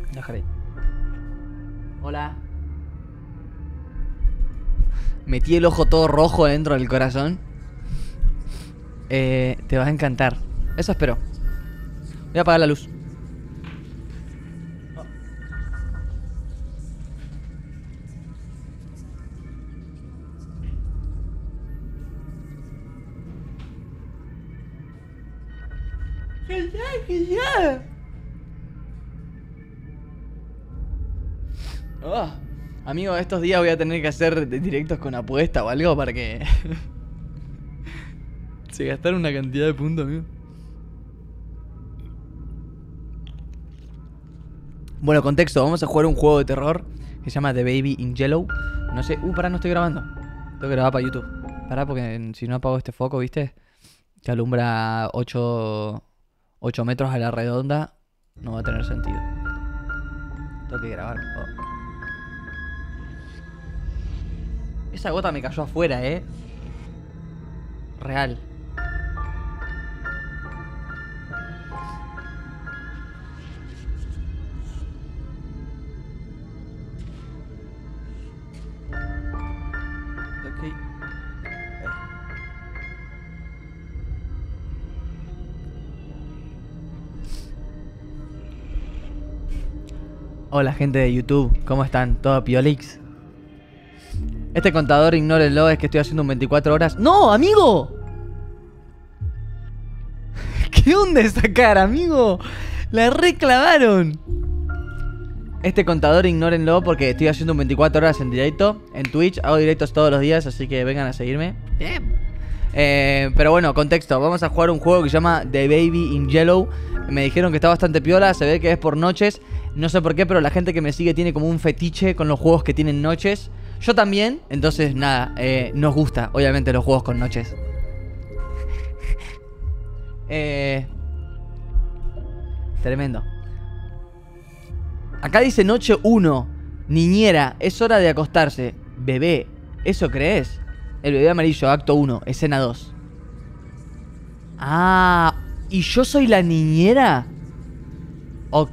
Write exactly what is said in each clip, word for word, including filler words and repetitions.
Dejaré. Hola. Metí el ojo todo rojo dentro del corazón. Eh, te va a encantar. Eso espero. Voy a apagar la luz. Oh, amigo, estos días voy a tener que hacer directos con apuesta o algo para que se gastaron una cantidad de puntos, amigo. Bueno, contexto, vamos a jugar un juego de terror que se llama The Baby in Yellow. No sé, uh, pará, no estoy grabando. Tengo que grabar para YouTube. Pará, porque si no apago este foco, ¿viste? Que alumbra ocho metros a la redonda. No va a tener sentido. Tengo que grabar. Oh. Esa gota me cayó afuera, eh. Real. Ok. Eh. Hola gente de YouTube, ¿cómo están? ¿Todo piolix? Este contador, ignórenlo, es que estoy haciendo un veinticuatro horas. ¡No, amigo! ¿Qué onda esa cara, amigo? La reclavaron. Este contador, ignórenlo, porque estoy haciendo un veinticuatro horas en directo. En Twitch, hago directos todos los días, así que vengan a seguirme. eh, Pero bueno, contexto. Vamos a jugar un juego que se llama The Baby in Yellow. Me dijeron que está bastante piola, se ve que es por noches. No sé por qué, pero la gente que me sigue tiene como un fetiche con los juegos que tienen noches. Yo también, entonces nada, eh, nos gusta, obviamente, los juegos con noches. eh, Tremendo. Acá dice noche uno. Niñera, es hora de acostarse. Bebé, ¿eso crees? El bebé amarillo, acto uno, escena dos. Ah, ¿y yo soy la niñera? Ok.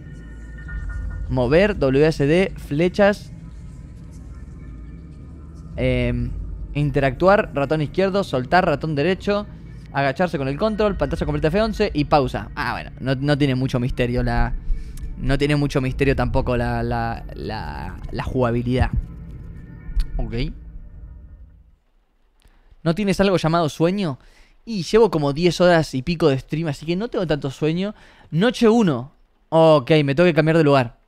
Mover, W S D, flechas. Eh, interactuar, ratón izquierdo, soltar, ratón derecho, agacharse con el control, pantalla completa F once y pausa. Ah, bueno, no, no tiene mucho misterio la... No tiene mucho misterio tampoco la, la, la, la jugabilidad. Ok. ¿No tienes algo llamado sueño? Y llevo como diez horas y pico de stream, así que no tengo tanto sueño. Noche uno. Ok, me tengo que cambiar de lugar.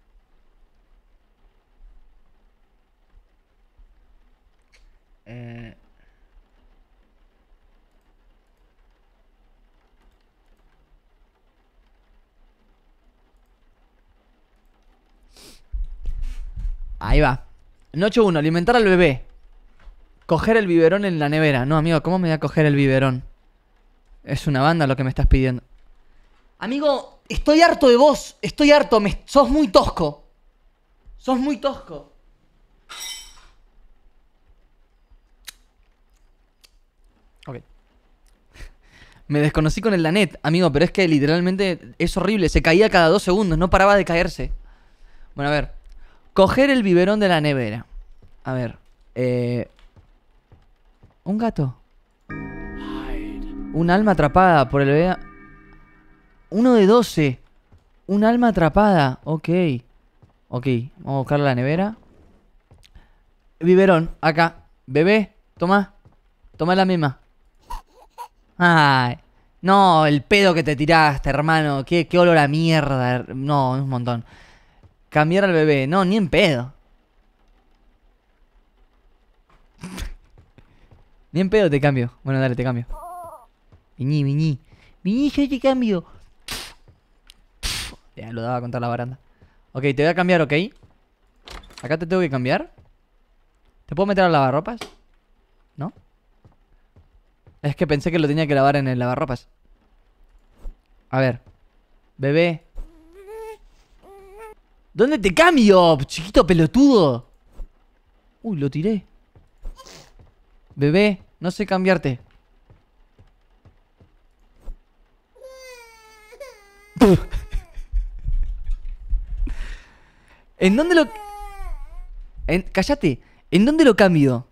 Eh... Ahí va. Noche uno, alimentar al bebé. Coger el biberón en la nevera. No, amigo, ¿cómo me voy a coger el biberón? Es una banda lo que me estás pidiendo. Amigo, estoy harto de vos. Estoy harto, me... sos muy tosco. Sos muy tosco. Ok. Me desconocí con el Lanet, amigo, pero es que literalmente es horrible. Se caía cada dos segundos, no paraba de caerse. Bueno, a ver. Coger el biberón de la nevera. A ver. Eh... Un gato. Un alma atrapada por el bebé. Uno de doce. Un alma atrapada. Ok. Ok. Vamos a buscar la nevera. Biberón. Acá. Bebé. Toma. Toma la misma. Ay. No, el pedo que te tiraste, hermano. Qué, qué olor a mierda. No, es un montón. Cambiar al bebé. No, ni en pedo. Ni en pedo te cambio. Bueno, dale, te cambio. Viñí, viñí. Viñí, yo te cambio. Ya, lo daba a contar la baranda. Ok, te voy a cambiar, ¿ok? Acá te tengo que cambiar. ¿Te puedo meter a lavarropas? ¿No? Es que pensé que lo tenía que lavar en el lavarropas. A ver. Bebé. ¿Dónde te cambio, chiquito pelotudo? Uy, lo tiré. Bebé, no sé cambiarte. ¿En dónde lo...? En... Cállate. ¿En dónde lo cambio?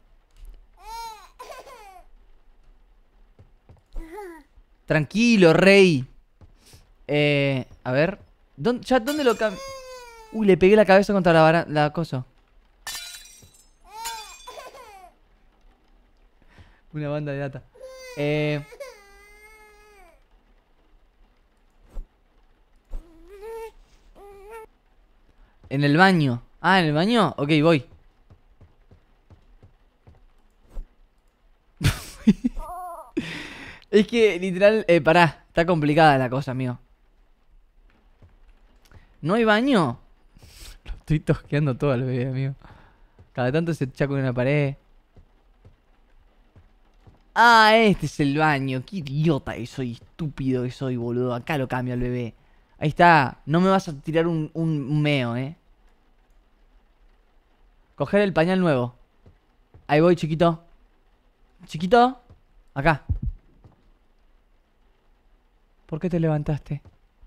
Tranquilo, rey. Eh... A ver. ¿Dónde, chat, ¿dónde lo cambio? Uy, le pegué la cabeza contra la, vara... la cosa. Una banda de data. Eh... En el baño. Ah, ¿en el baño? Ok, voy. Es que, literal, eh, pará. Está complicada la cosa, amigo. ¿No hay baño? Lo estoy tosqueando todo al bebé, amigo. Cada tanto se echa con una pared. Ah, este es el baño. Qué idiota que soy, estúpido que soy, boludo. Acá lo cambio al bebé. Ahí está. No me vas a tirar un, un, un meo, eh. Coger el pañal nuevo. Ahí voy, chiquito. Chiquito. Acá. ¿Por qué te levantaste?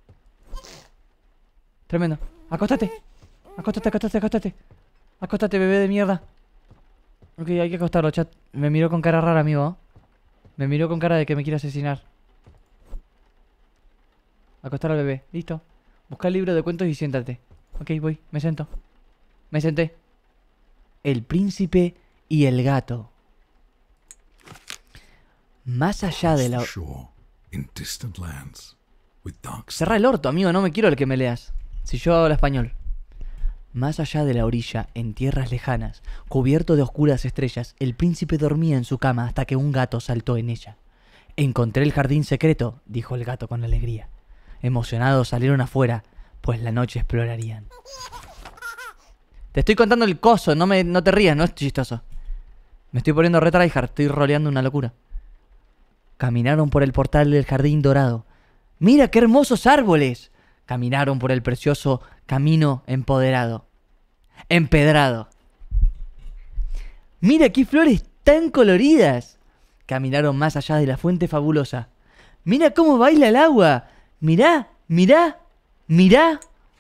Tremendo. Acostate. Acostate, acostate, acostate. Acostate, bebé de mierda. Ok, hay que acostarlo, chat. Me miró con cara rara, amigo. Me miró con cara de que me quiere asesinar. Acostar al bebé. Listo. Busca el libro de cuentos y siéntate. Ok, voy. Me siento. Me senté. El príncipe y el gato. Más allá de la... Cerra el orto, amigo. No me quiero el que me leas. Si yo hablo español. Más allá de la orilla, en tierras lejanas, cubierto de oscuras estrellas, el príncipe dormía en su cama hasta que un gato saltó en ella. Encontré el jardín secreto, dijo el gato con alegría. Emocionados salieron afuera, pues la noche explorarían. Te estoy contando el coso, no, me, no te rías, no es chistoso. Me estoy poniendo re tryhard, estoy roleando una locura. Caminaron por el portal del jardín dorado. ¡Mira qué hermosos árboles! Caminaron por el precioso camino empoderado. Empedrado. ¡Mira qué flores tan coloridas! Caminaron más allá de la fuente fabulosa. ¡Mira cómo baila el agua! ¡Mirá! ¡Mirá! ¡Mirá!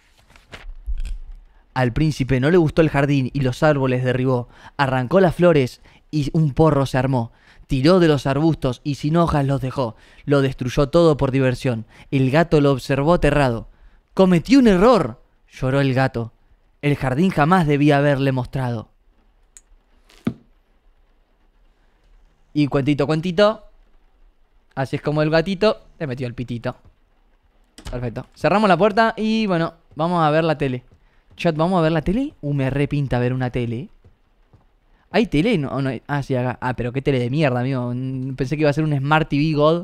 Al príncipe no le gustó el jardín y los árboles derribó. Arrancó las flores y un porro se armó. Tiró de los arbustos y sin hojas los dejó. Lo destruyó todo por diversión. El gato lo observó aterrado. ¡Cometí un error!, lloró el gato. El jardín jamás debía haberle mostrado. Y cuentito, cuentito. Así es como el gatito le metió el pitito. Perfecto. Cerramos la puerta y bueno, vamos a ver la tele. Chat, ¿vamos a ver la tele? Uh, me repinta ver una tele. ¿Hay tele? No, no hay... Ah, sí, acá. Ah, pero qué tele de mierda, amigo. Pensé que iba a ser un Smart T V God.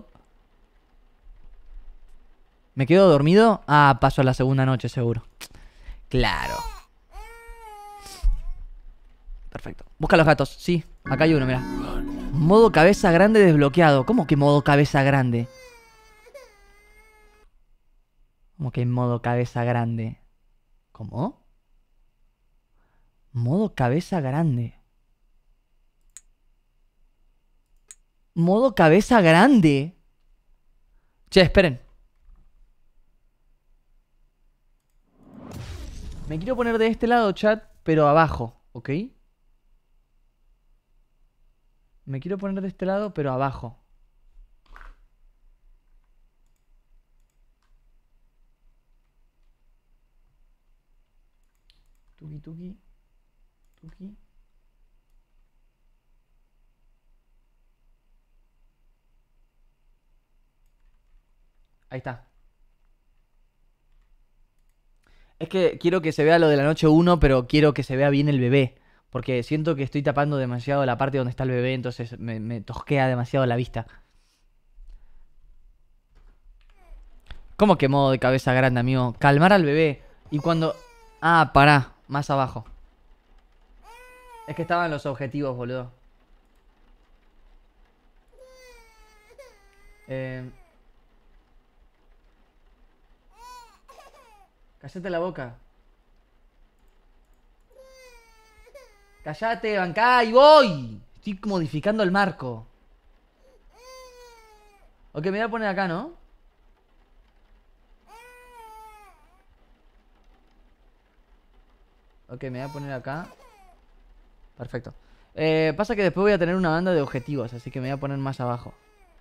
¿Me quedo dormido? Ah, paso a la segunda noche, seguro. Claro. Perfecto. Busca los gatos. Sí, acá hay uno, mira. Modo cabeza grande desbloqueado. ¿Cómo que modo cabeza grande? ¿Cómo que modo cabeza grande? ¿Cómo? Modo cabeza grande. Modo cabeza grande. Che, esperen. Me quiero poner de este lado, chat, pero abajo, ¿ok? Me quiero poner de este lado, pero abajo. Tuki, tuki. Tuki. Ahí está. Es que quiero que se vea lo de la noche uno, pero quiero que se vea bien el bebé. Porque siento que estoy tapando demasiado la parte donde está el bebé, entonces me, me tosquea demasiado la vista. ¿Cómo que modo de cabeza grande, amigo? Calmar al bebé. Y cuando... Ah, pará. Más abajo. Es que estaban los objetivos, boludo. Eh... Cállate la boca. Cállate, bancá, y voy. Estoy modificando el marco. Ok, me voy a poner acá, ¿no? Ok, me voy a poner acá. Perfecto. Eh, pasa que después voy a tener una banda de objetivos, así que me voy a poner más abajo.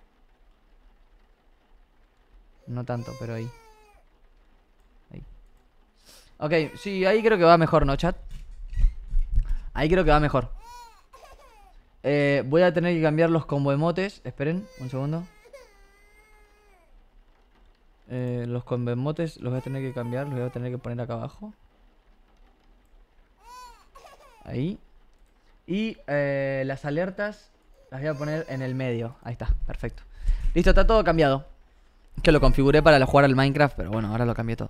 No tanto, pero ahí. Ahí. Ok, sí, ahí creo que va mejor, ¿no, chat? Ahí creo que va mejor. Eh, voy a tener que cambiar los combo emotes. Esperen, un segundo. Eh, los combo emotes los voy a tener que cambiar. Los voy a tener que poner acá abajo. Ahí. Y eh, las alertas las voy a poner en el medio. Ahí está, perfecto. Listo, está todo cambiado. Que lo configuré para jugar al Minecraft, pero bueno, ahora lo cambié todo.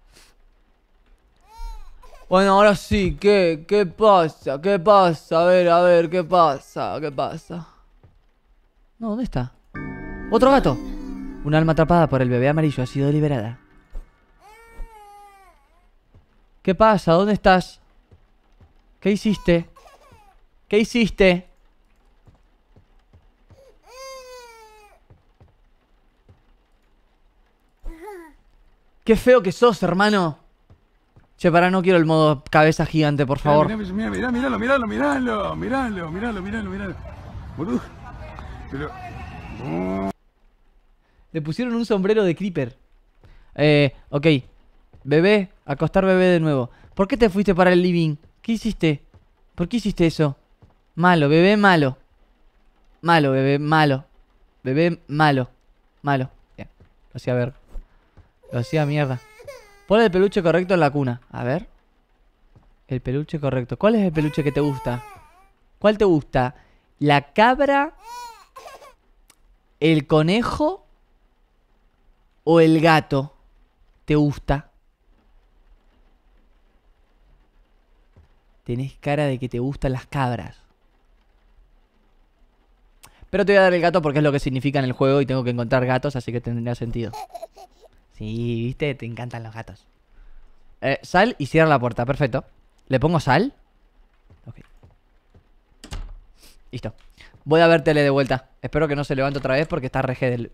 Bueno, ahora sí, ¿qué? ¿Qué pasa? ¿Qué pasa? A ver, a ver, ¿qué pasa? ¿Qué pasa? No, ¿dónde está? ¡Otro gato! Un alma atrapada por el bebé amarillo ha sido liberada. ¿Qué pasa? ¿Dónde estás? ¿Qué hiciste? ¿Qué hiciste? Qué feo que sos, hermano. Che, pará, no quiero el modo cabeza gigante, por favor. Mirá, mirá, mirá, miralo, miralo, miralo, miralo, miralo, miralo, miralo. Boludo. Pero... Oh. Le pusieron un sombrero de creeper. Eh, ok. Bebé, acostar bebé de nuevo. ¿Por qué te fuiste para el living? ¿Qué hiciste? ¿Por qué hiciste eso? Malo, bebé malo. Malo, bebé malo. Bebé malo. Malo. Bien. Lo hacía ver. Lo hacía mierda. Pon el peluche correcto en la cuna. A ver. El peluche correcto. ¿Cuál es el peluche que te gusta? ¿Cuál te gusta? ¿La cabra? ¿El conejo? ¿O el gato? ¿Te gusta? Tenés cara de que te gustan las cabras. Pero te voy a dar el gato porque es lo que significa en el juego y tengo que encontrar gatos, así que tendría sentido. Sí, viste, te encantan los gatos. Eh, sal y cierra la puerta, perfecto. ¿Le pongo sal? Ok. Listo. Voy a ver tele de vuelta. Espero que no se levante otra vez porque está re del...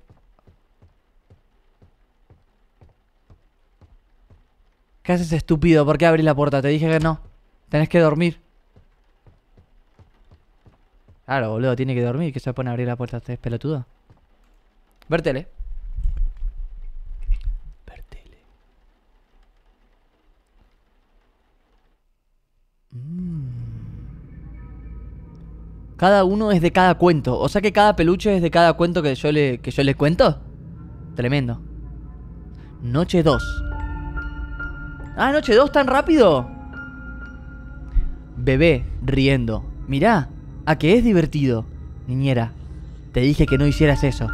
¿Qué haces, estúpido? ¿Por qué abrís la puerta? Te dije que no. Tenés que dormir. Claro, boludo, tiene que dormir. ¿Qué se pone a abrir la puerta? ¿Te es pelotudo? Ver tele. Ver tele. Mm. Cada uno es de cada cuento. O sea que cada peluche es de cada cuento que yo le, que yo le cuento. Tremendo. Noche dos. Ah, noche dos, tan rápido. Bebé riendo. Mirá, a que es divertido. Niñera, te dije que no hicieras eso.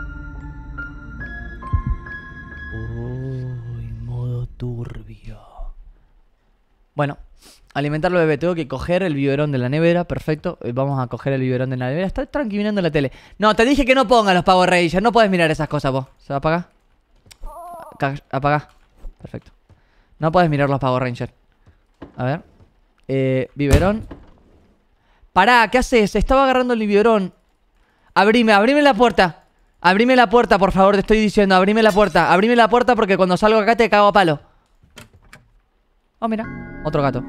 Uy, modo turbio. Bueno, alimentarlo, bebé. Tengo que coger el biberón de la nevera. Perfecto, vamos a coger el biberón de la nevera. Está tranqui mirando la tele. No, te dije que no pongas los Power Rangers. No puedes mirar esas cosas vos. ¿Se va a apagar? Apaga. Perfecto. No puedes mirar los Power Rangers. A ver. Eh, biberón. Pará, ¿qué haces? Estaba agarrando el biberón. Abrime, abrime la puerta. Abrime la puerta, por favor, te estoy diciendo. Abrime la puerta, abrime la puerta porque cuando salgo acá te cago a palo. Oh, mira, otro gato.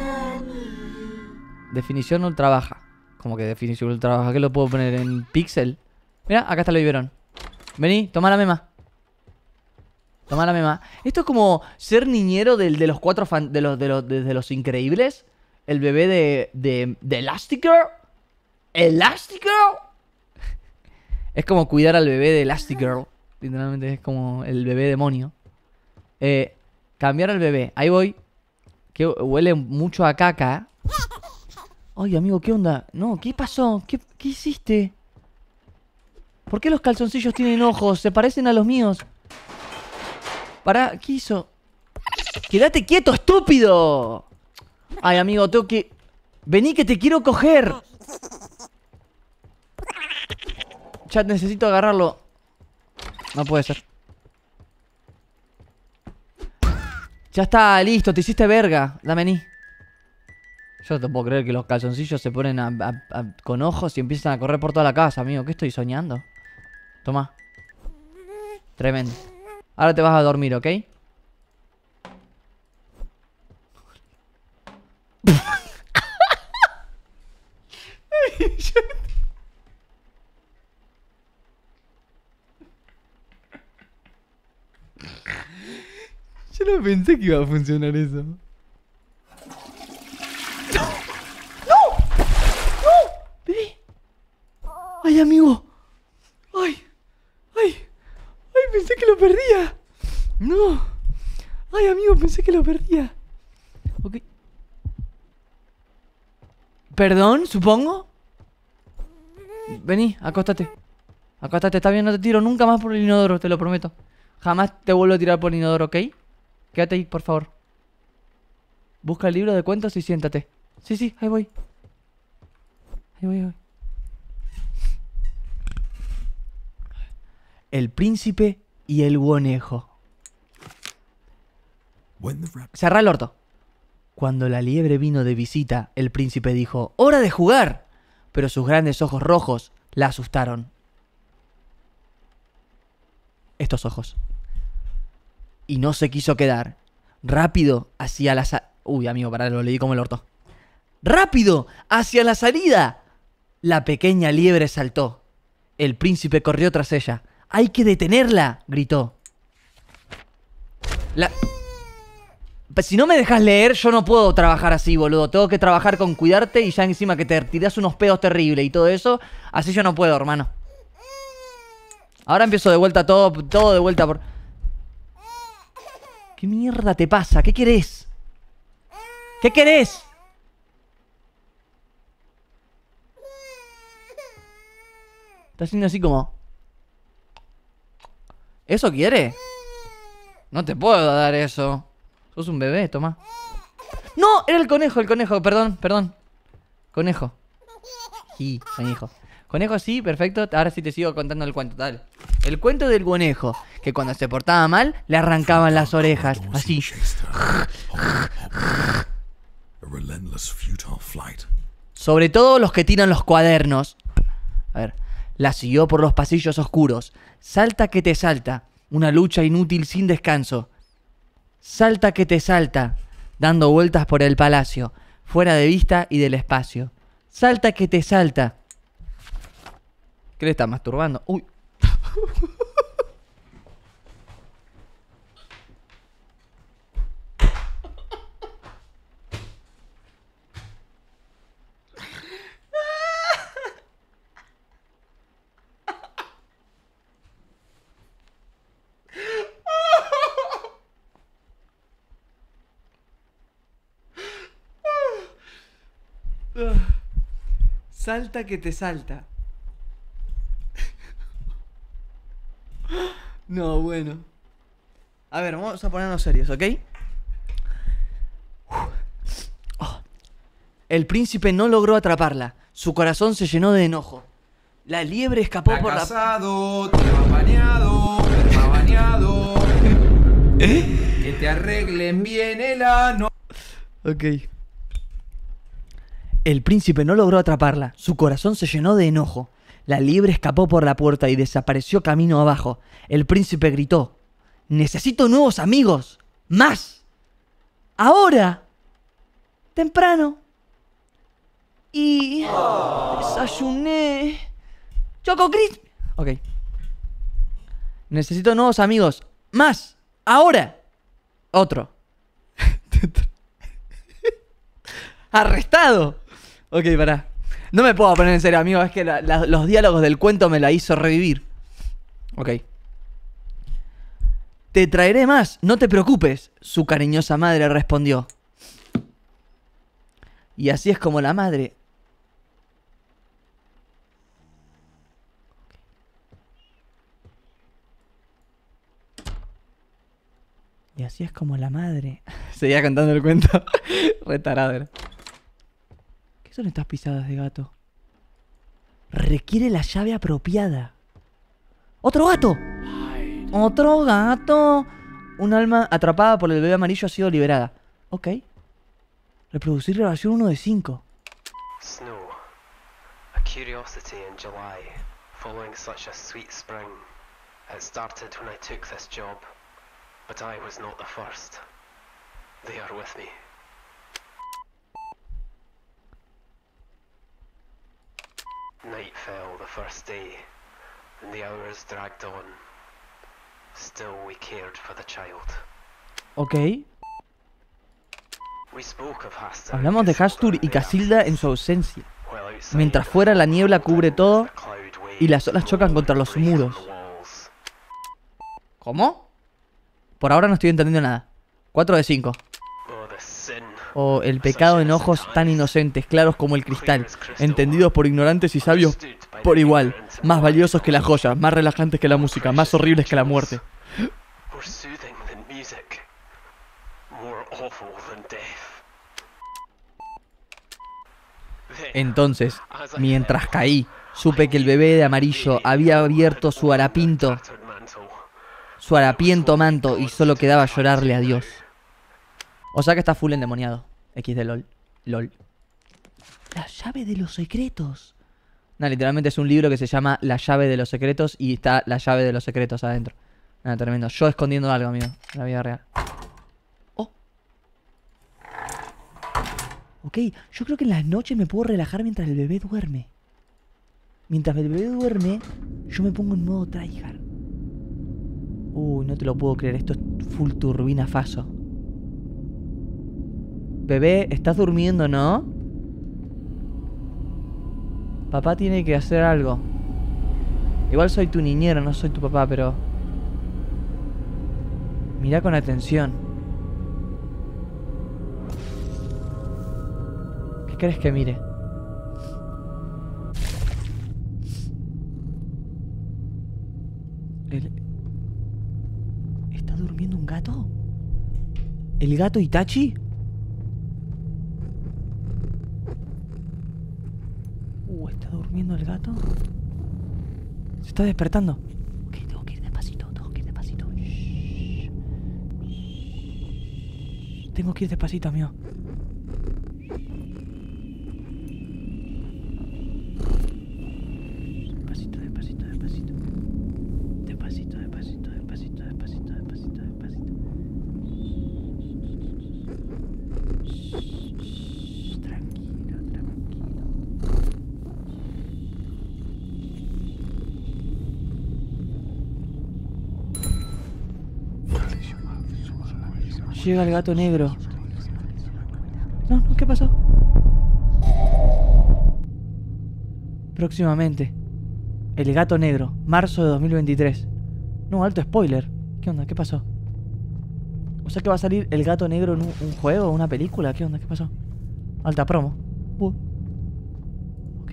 Definición ultra baja. ¿Cómo que definición ultra baja? ¿Qué lo puedo poner en píxel? Mira, acá está el biberón. Vení, toma la mema. Toma la mema. Esto es como ser niñero del, de los cuatro fan, de, los, de, los, de, de los increíbles. El bebé de, de, de Elastigirl. ¿Elastigirl? Es como cuidar al bebé de Elastigirl. Literalmente es como el bebé demonio. Eh, cambiar al bebé. Ahí voy. Que huele mucho a caca. Ay, amigo, ¿qué onda? No, ¿qué pasó? ¿Qué, qué hiciste? ¿Por qué los calzoncillos tienen ojos? Se parecen a los míos. Pará, ¿qué hizo? ¡Quédate quieto, estúpido! Ay, amigo, tengo que... Vení que te quiero coger. Chat, necesito agarrarlo. No puede ser. Ya está, listo, te hiciste verga. Dame ni. Yo no te puedo creer que los calzoncillos se ponen a, a, a, con ojos y empiezan a correr por toda la casa, amigo. ¿Qué estoy soñando? Toma. Tremendo. Ahora te vas a dormir, ¿ok? yo... yo no pensé que iba a funcionar eso. ¡No! ¡No! ¡No! ¡Bebé! ¡Ay, amigo! ¡Ay! ¡Ay! ¡Ay! Pensé que lo perdía. ¡No! ¡Ay, amigo! Pensé que lo perdía. Ok. ¿Perdón, supongo? Vení, acostate. Acostate, está bien, no te tiro nunca más por el inodoro, te lo prometo. Jamás te vuelvo a tirar por el inodoro, ¿ok? Quédate ahí, por favor. Busca el libro de cuentos y siéntate. Sí, sí, ahí voy. Ahí voy, ahí voy. El príncipe y el conejo. Cerrá el orto. Cuando la liebre vino de visita, el príncipe dijo: ¡hora de jugar! Pero sus grandes ojos rojos la asustaron. Estos ojos. Y no se quiso quedar. Rápido hacia la sa... Uy, amigo, pará, lo leí como el orto. ¡Rápido! ¡Hacia la salida! La pequeña liebre saltó. El príncipe corrió tras ella. ¡Hay que detenerla! Gritó. La... Si no me dejas leer, yo no puedo trabajar así, boludo. Tengo que trabajar con cuidarte y ya encima que te tirás unos pedos terribles y todo eso. Así yo no puedo, hermano. Ahora empiezo de vuelta todo, todo de vuelta por... ¿Qué mierda te pasa? ¿Qué querés? ¿Qué querés? Está haciendo así como... ¿Eso quiere? No te puedo dar eso. Sos un bebé, toma. ¡No! Era el conejo, el conejo, perdón, perdón. Conejo. Sí, conejo. Conejo, sí, perfecto. Ahora sí te sigo contando el cuento, dale. El cuento del conejo, que cuando se portaba mal, le arrancaban las orejas, así. Sobre todo los que tiran los cuadernos. A ver. La siguió por los pasillos oscuros. Salta que te salta. Una lucha inútil sin descanso. Salta que te salta. Dando vueltas por el palacio. Fuera de vista y del espacio. Salta que te salta. ¿Qué le está masturbando? Uy. Salta que te salta. No, bueno. A ver, vamos a ponernos serios, ¿ok? Oh. El príncipe no logró atraparla. Su corazón se llenó de enojo. La liebre escapó por la... casado, te va bañado, te va bañado. ¿Eh? Que te arreglen bien el ano. Ok. El príncipe no logró atraparla. Su corazón se llenó de enojo. La liebre escapó por la puerta y desapareció camino abajo. El príncipe gritó: ¡necesito nuevos amigos! ¡Más! ¡Ahora! ¡Temprano! Y... desayuné... ¡Choco Crisp! Ok. Necesito nuevos amigos. ¡Más! ¡Ahora! Otro. ¡Arrestado! Ok, pará. No me puedo poner en serio, amigo. Es que la, la, los diálogos del cuento me la hizo revivir. Ok. Te traeré más, no te preocupes, su cariñosa madre respondió. Y así es como la madre... Y así es como la madre... Seguía cantando el cuento. Retarado era. ¿Qué son estas pisadas de gato? Requiere la llave apropiada. ¡Otro gato! ¡Otro gato! Un alma atrapada por el bebé amarillo ha sido liberada. Ok. Reproducir grabación uno de cinco. Snow. A curiosity in July, following such a sweet spring. It started when I took this job, but I was not the first. They are with me. Night fell the first day, and the hours dragged on. Still we cared for the child. Ok. We spoke of Hastur. Hablamos de Hastur y Casilda en su ausencia. While outside, Mientras fuera la niebla cubre todo y las olas chocan contra los muros. ¿Cómo? Por ahora no estoy entendiendo nada. cuatro de cinco. O el pecado en ojos tan inocentes, claros como el cristal, entendidos por ignorantes y sabios por igual, más valiosos que las joyas, más relajantes que la música, más horribles que la muerte. Entonces, mientras caí, supe que el bebé de amarillo había abierto su harapinto, su harapiento manto y solo quedaba llorarle a Dios. O sea que está full endemoniado. X de LOL. LOL. La llave de los secretos. No, literalmente es un libro que se llama La llave de los secretos y está la llave de los secretos adentro. Nada, tremendo. Yo escondiendo algo, amigo, en la vida real. Oh. Ok, yo creo que en las noches me puedo relajar mientras el bebé duerme. Mientras el bebé duerme, yo me pongo en modo tryhard. Uy, no te lo puedo creer. Esto es full turbina faso. Bebé, ¿estás durmiendo, no? Papá tiene que hacer algo. Igual soy tu niñera, no soy tu papá, pero... Mira con atención. ¿Qué crees que mire? El... ¿Está durmiendo un gato? ¿El gato Itachi? Uh, ¿está durmiendo el gato? Se está despertando. Ok, tengo que ir despacito, tengo que ir despacito. Shh. Shh. Tengo que ir despacito, amigo. Despacito, despacito, despacito. Despacito, despacito, despacito, despacito, despacito, despacito. Shh. Tranquilo, tranquilo. Llega el gato negro. No, no, ¿qué pasó? Próximamente. El gato negro, marzo de dos mil veintitrés. No, alto spoiler. ¿Qué onda? ¿Qué pasó? O sea que va a salir el gato negro en un, un juego, una película. ¿Qué onda? ¿Qué pasó? Alta promo. Uh. Ok.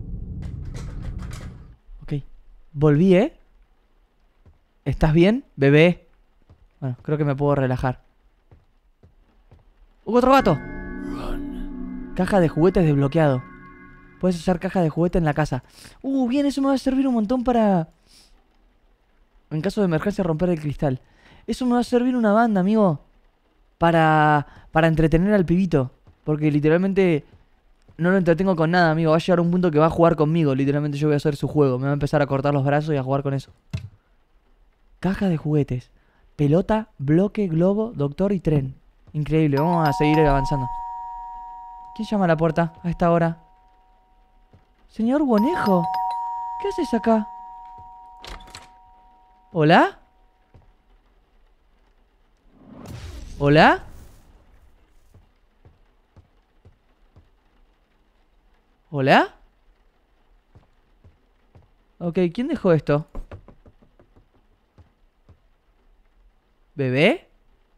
Ok. Volví, ¿eh? ¿Estás bien, bebé? Bueno, creo que me puedo relajar. ¡Uh, otro gato! Caja de juguetes desbloqueado. Puedes usar caja de juguete en la casa. Uh, bien, eso me va a servir un montón para... En caso de emergencia romper el cristal. Eso me va a servir una banda, amigo. Para... Para entretener al pibito. Porque literalmente... No lo entretengo con nada, amigo. Va a llegar un punto que va a jugar conmigo. Literalmente yo voy a hacer su juego. Me va a empezar a cortar los brazos y a jugar con eso. Caja de juguetes. Pelota, bloque, globo, doctor y tren. Increíble, vamos a seguir avanzando. ¿Quién llama a la puerta a esta hora? Señor Bonejo, ¿qué haces acá? ¿Hola? ¿Hola? ¿Hola? Ok, ¿quién dejó esto? ¿Bebé?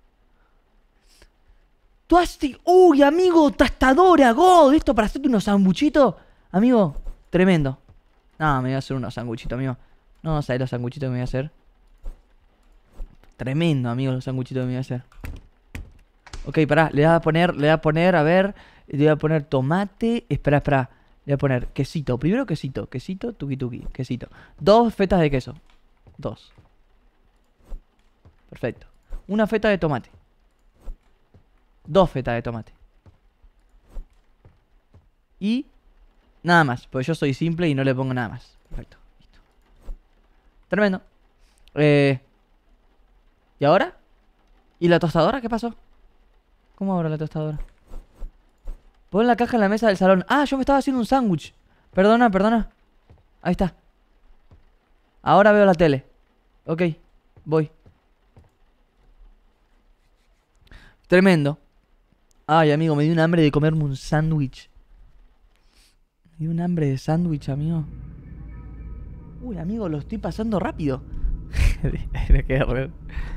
Tú has... ¡Uy, amigo! ¡Tostadora! ¡God! ¿Esto para hacerte unos sanguchitos? Amigo, tremendo. No, me voy a hacer unos sanguchitos, amigo. No, ¿sabes los sanguchitos que me voy a hacer? Tremendo, amigo, los sanguchitos que me voy a hacer. Ok, pará, le voy a poner, le voy a poner, a ver. Le voy a poner tomate. Espera, espera. Le voy a poner quesito. Primero quesito, quesito, tuki tuki, quesito. Dos fetas de queso. Dos. Perfecto. Una feta de tomate. Dos fetas de tomate. Y nada más, porque yo soy simple y no le pongo nada más. Perfecto, listo. Tremendo. Eh, ¿Y ahora? ¿Y la tostadora? ¿Qué pasó? ¿Cómo abro la tostadora? Pon la caja en la mesa del salón. Ah, yo me estaba haciendo un sándwich. Perdona, perdona. Ahí está. Ahora veo la tele. Ok, voy. Tremendo. Ay, amigo, me dio un hambre de comerme un sándwich. Me dio un hambre de sándwich, amigo. Uy, amigo, lo estoy pasando rápido. Me quedé re...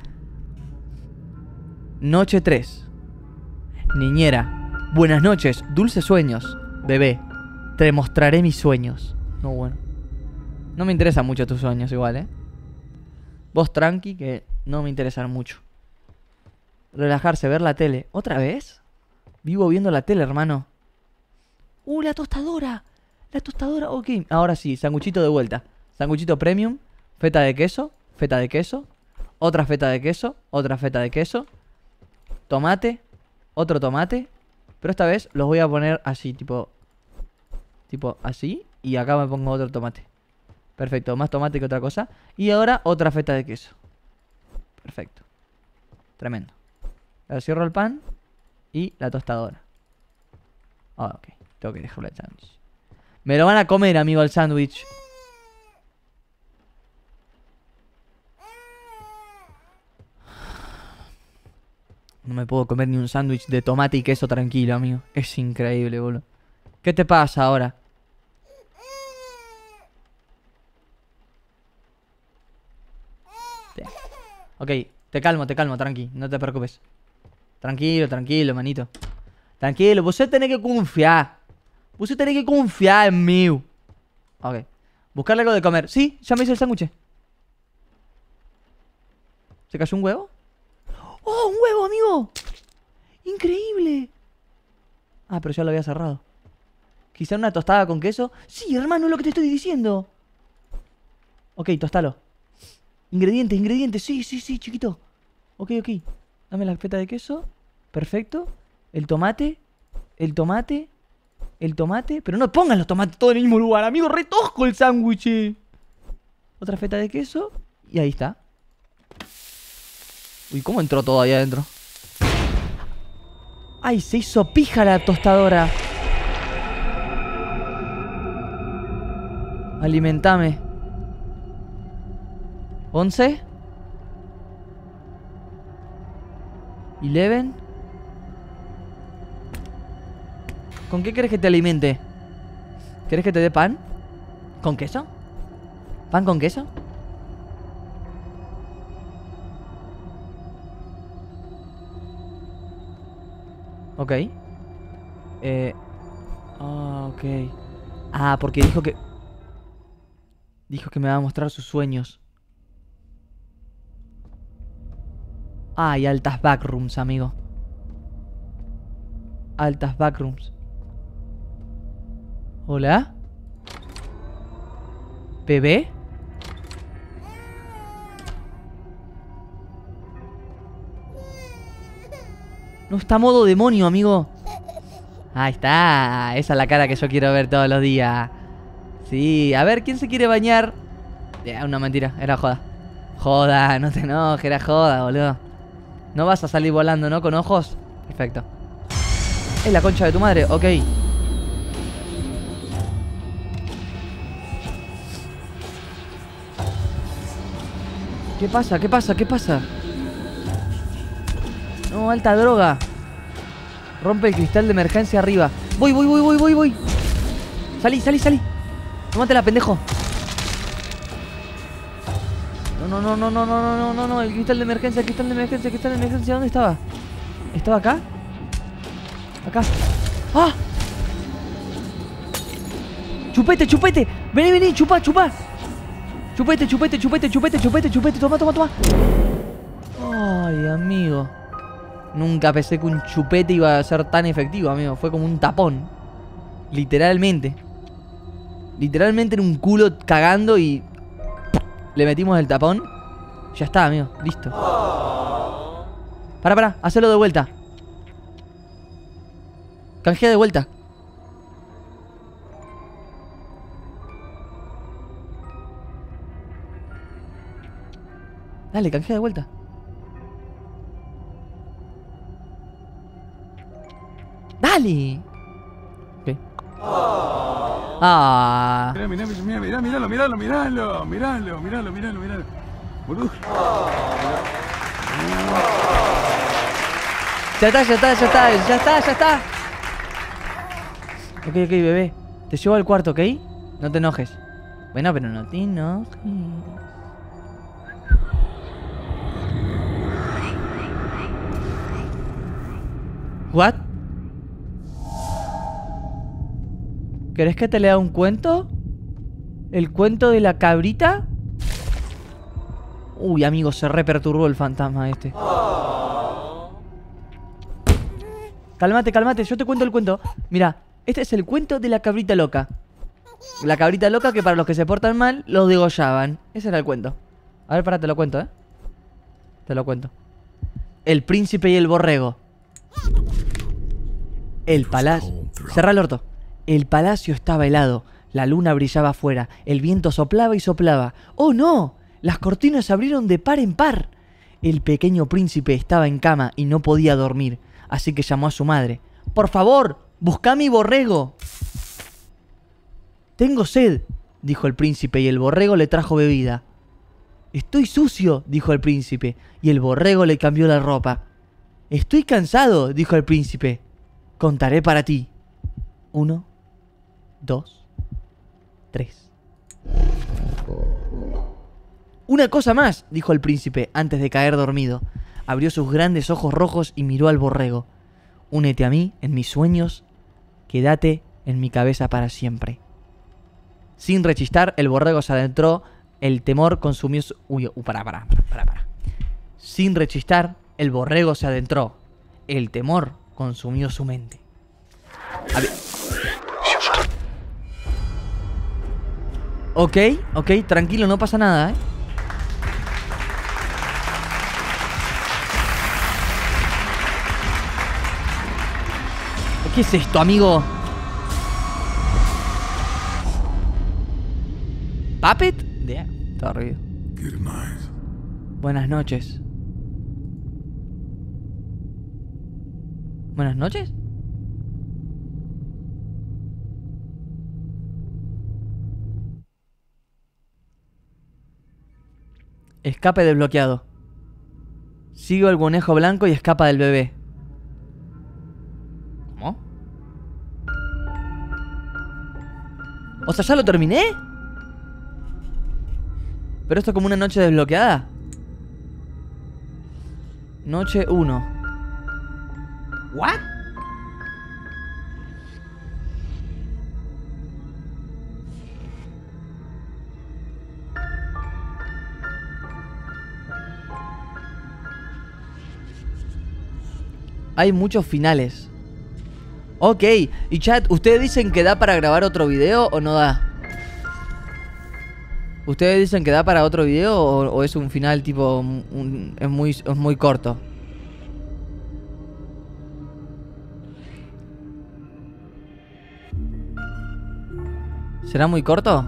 Noche tres. Niñera. Buenas noches, dulces sueños. Bebé, te mostraré mis sueños. No, bueno. No me interesan mucho tus sueños igual, ¿eh? Vos tranqui, que no me interesan mucho. Relajarse, ver la tele. ¿Otra vez? Vivo viendo la tele, hermano. ¡Uh, la tostadora! La tostadora, ok. Ahora sí, sanguchito de vuelta. Sanguchito premium. Feta de queso. Feta de queso. Otra feta de queso. Otra feta de queso. Tomate. Otro tomate. Pero esta vez los voy a poner así, tipo... Tipo así. Y acá me pongo otro tomate. Perfecto, más tomate que otra cosa. Y ahora otra feta de queso. Perfecto. Tremendo. Ahora cierro el pan. Y la tostadora. Ah, ok. Tengo que dejarlo el sándwich. Me lo van a comer, amigo, el sándwich. No me puedo comer ni un sándwich de tomate y queso tranquilo, amigo. Es increíble, boludo. ¿Qué te pasa ahora? Ok, te calmo, te calmo, tranqui. No te preocupes. Tranquilo, tranquilo, manito. Tranquilo, vos tenés que confiar. Vos tenés que confiar en mí. Ok. Buscarle algo de comer. Sí, ya me hice el sándwich. ¿Se cayó un huevo? ¡Oh, un huevo, amigo! ¡Increíble! Ah, pero ya lo había cerrado. ¿Quizá una tostada con queso? Sí, hermano, es lo que te estoy diciendo. Ok, tostalo. Ingredientes, ingredientes. Sí, sí, sí, chiquito. Ok, ok. Dame la feta de queso. Perfecto. El tomate. El tomate. El tomate. Pero no pongan los tomates todos en el mismo lugar, amigo. Re tosco el sándwich. Otra feta de queso. Y ahí está. Uy, ¿cómo entró todo ahí adentro? ¡Ay, se hizo pija la tostadora! Alimentame. ¿Once? ¿Eleven? ¿Con qué querés que te alimente? ¿Querés que te dé pan? ¿Con queso? ¿Pan con queso? Ok. Eh... Ah, ok. Ah, porque dijo que... Dijo que me va a mostrar sus sueños. Ah, y altas backrooms, amigo. Altas backrooms. ¿Hola? ¿Bebé? No está modo demonio, amigo. Ahí está. Esa es la cara que yo quiero ver todos los días. Sí, a ver, ¿quién se quiere bañar? Eh, una mentira, era joda. Joda, no te enojes, era joda, boludo. No vas a salir volando, ¿no? Con ojos. Perfecto. Es la concha de tu madre, ok. ¿Qué pasa? ¿Qué pasa? ¿Qué pasa? No, alta droga. Rompe el cristal de emergencia arriba. Voy, voy, voy, voy, voy, voy. Salí, salí, salí. Tómatela, pendejo. No, no, no, no, no, no, no, no, no. El cristal de emergencia, el cristal de emergencia, el cristal de emergencia. ¿Dónde estaba? ¿Estaba acá? Acá. ¡Ah! Chupete, chupete. Vení, vení, chupa, chupa. Chupete, chupete, chupete, chupete, chupete, chupete. Toma, toma, toma. Ay, amigo. Nunca pensé que un chupete iba a ser tan efectivo, amigo. Fue como un tapón. Literalmente. Literalmente en un culo cagando y... Le metimos el tapón. Ya está, amigo. Listo. Para, para. Hacelo de vuelta. Canjea de vuelta. Dale, canjea de vuelta. Dale. Ok. Ah. Mirá, mirá, mirá, mirá, miralo, miralo, miralo, miralo, miralo, miralo, miralo. Boludo. Ya está, ya está, ya está, ya está, ya está. Ok, ok, bebé. Te llevo al cuarto, ¿ok? No te enojes. Bueno, pero no te enojes. ¿What? ¿Querés que te lea un cuento? ¿El cuento de la cabrita? Uy, amigo, se reperturbó el fantasma este. Cálmate, cálmate, yo te cuento el cuento. Mira, este es el cuento de la cabrita loca. La cabrita loca que para los que se portan mal los degollaban. Ese era el cuento. A ver, pará, te lo cuento, ¿eh? Te lo cuento. El príncipe y el borrego. El palacio... Cerrá el orto. El palacio estaba helado. La luna brillaba afuera. El viento soplaba y soplaba. ¡Oh, no! Las cortinas se abrieron de par en par. El pequeño príncipe estaba en cama y no podía dormir. Así que llamó a su madre. ¡Por favor! ¡Busca mi borrego! Tengo sed, dijo el príncipe, y el borrego le trajo bebida. Estoy sucio, dijo el príncipe, y el borrego le cambió la ropa. Estoy cansado, dijo el príncipe. Contaré para ti. Uno, dos, tres. Una cosa más, dijo el príncipe antes de caer dormido. Abrió sus grandes ojos rojos y miró al borrego. Únete a mí en mis sueños, quédate en mi cabeza para siempre. Sin rechistar, el borrego se adentró, el temor consumió su... Uy, uh, pará, pará, pará, pará. Sin rechistar, el borrego se adentró, el temor consumió su mente. A ver... Ok, ok, tranquilo, no pasa nada, ¿eh? ¿Qué es esto, amigo? ¿Puppet? Yeah, está horrible. Buenas noches. ¿Buenas noches? Escape desbloqueado. Sigo el conejo blanco y escapa del bebé. ¿Cómo? O sea, ¿ya lo terminé? ¿Pero esto es como una noche desbloqueada? Noche uno. ¿What? Hay muchos finales. Ok, y chat, ¿ustedes dicen que da para grabar otro video o no da? ¿Ustedes dicen que da para otro video o, o es un final tipo... Un, es, muy, es muy corto? ¿Será muy corto?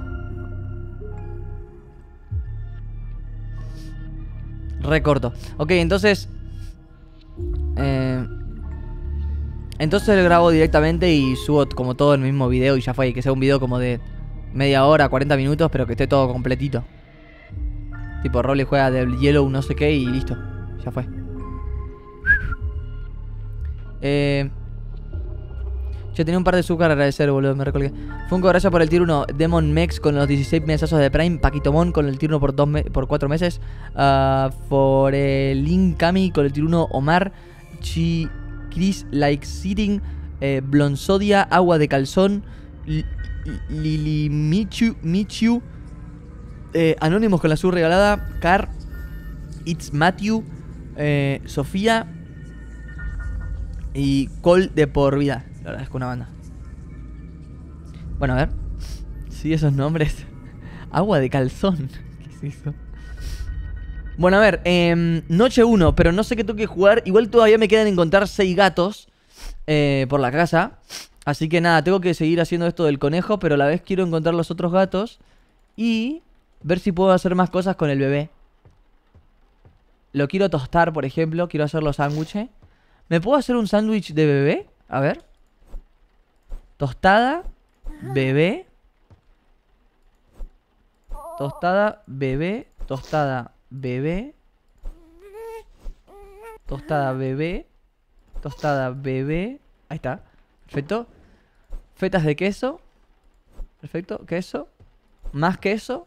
Re corto. Ok, entonces... Eh... Entonces lo grabo directamente y subo como todo en el mismo video y ya fue. Y que sea un video como de media hora, cuarenta minutos, pero que esté todo completito. Tipo, Rolly juega del Yellow no sé qué y listo. Ya fue. Eh... Yo tenía un par de azúcar a agradecer, boludo, me recolgué. Funko, gracias por el tier uno. Demon Mex con los dieciséis mesazos de Prime. Paquitomon con el tier uno por, dos me por cuatro meses. Uh, Forelin Kami con el tier uno. Omar. Chi... Chris Like Sitting, eh, Blonsodia, Agua de Calzón, Lili Michu, Michu eh, Anónimos con la sub regalada, Car, It's Matthew, eh, Sofía y Cole de por vida. La verdad es que una banda. Bueno, a ver. Sí, esos nombres. Agua de Calzón. ¿Qué es eso? Bueno, a ver, eh, noche uno, pero no sé qué tengo que jugar. Igual todavía me quedan encontrar seis gatos eh, por la casa. Así que nada, tengo que seguir haciendo esto del conejo, pero a la vez quiero encontrar los otros gatos y ver si puedo hacer más cosas con el bebé. Lo quiero tostar, por ejemplo. Quiero hacer los sándwiches. ¿Me puedo hacer un sándwich de bebé? A ver. Tostada, bebé. tostada, bebé, tostada, bebé, tostada, bebé, tostada, bebé. Ahí está, perfecto. Fetas de queso. Perfecto, queso. Más queso.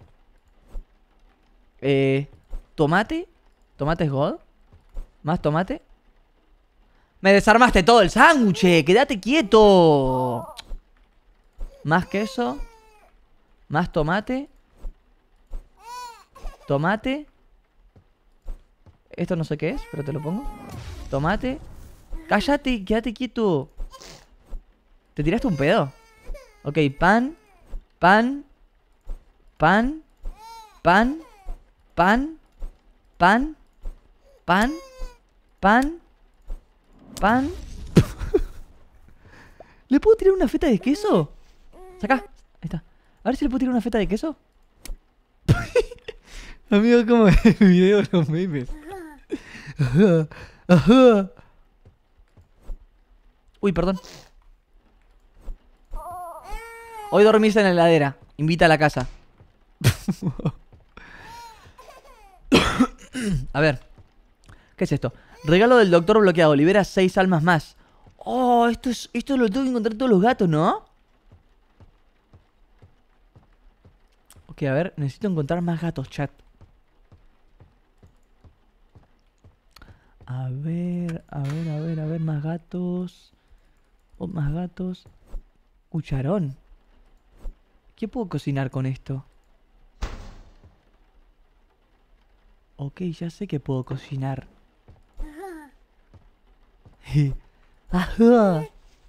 Eh, tomate. Tomate es God. Más tomate. Me desarmaste todo el sándwich. Quédate quieto. Más queso. Más tomate. Tomate. Esto no sé qué es, pero te lo pongo. Tomate. Cállate, quédate quieto. ¿Te tiraste un pedo? Ok, pan. Pan. Pan. Pan. Pan. Pan. Pan. Pan. Pan. ¿Le puedo tirar una feta de queso? Saca. Ahí está. A ver si le puedo tirar una feta de queso. Amigo, como el video de los memes. Ajá. Ajá. Uy, perdón. Hoy dormís en la heladera. Invita a la casa. A ver. ¿Qué es esto? Regalo del doctor bloqueado. Libera seis almas más. Oh, esto es. Esto lo tengo que encontrar todos los gatos, ¿no? Ok, a ver. Necesito encontrar más gatos, chat. A ver, a ver, a ver, a ver. Más gatos. Oh, más gatos. Cucharón. ¿Qué puedo cocinar con esto? Ok, ya sé que puedo cocinar. Ajá.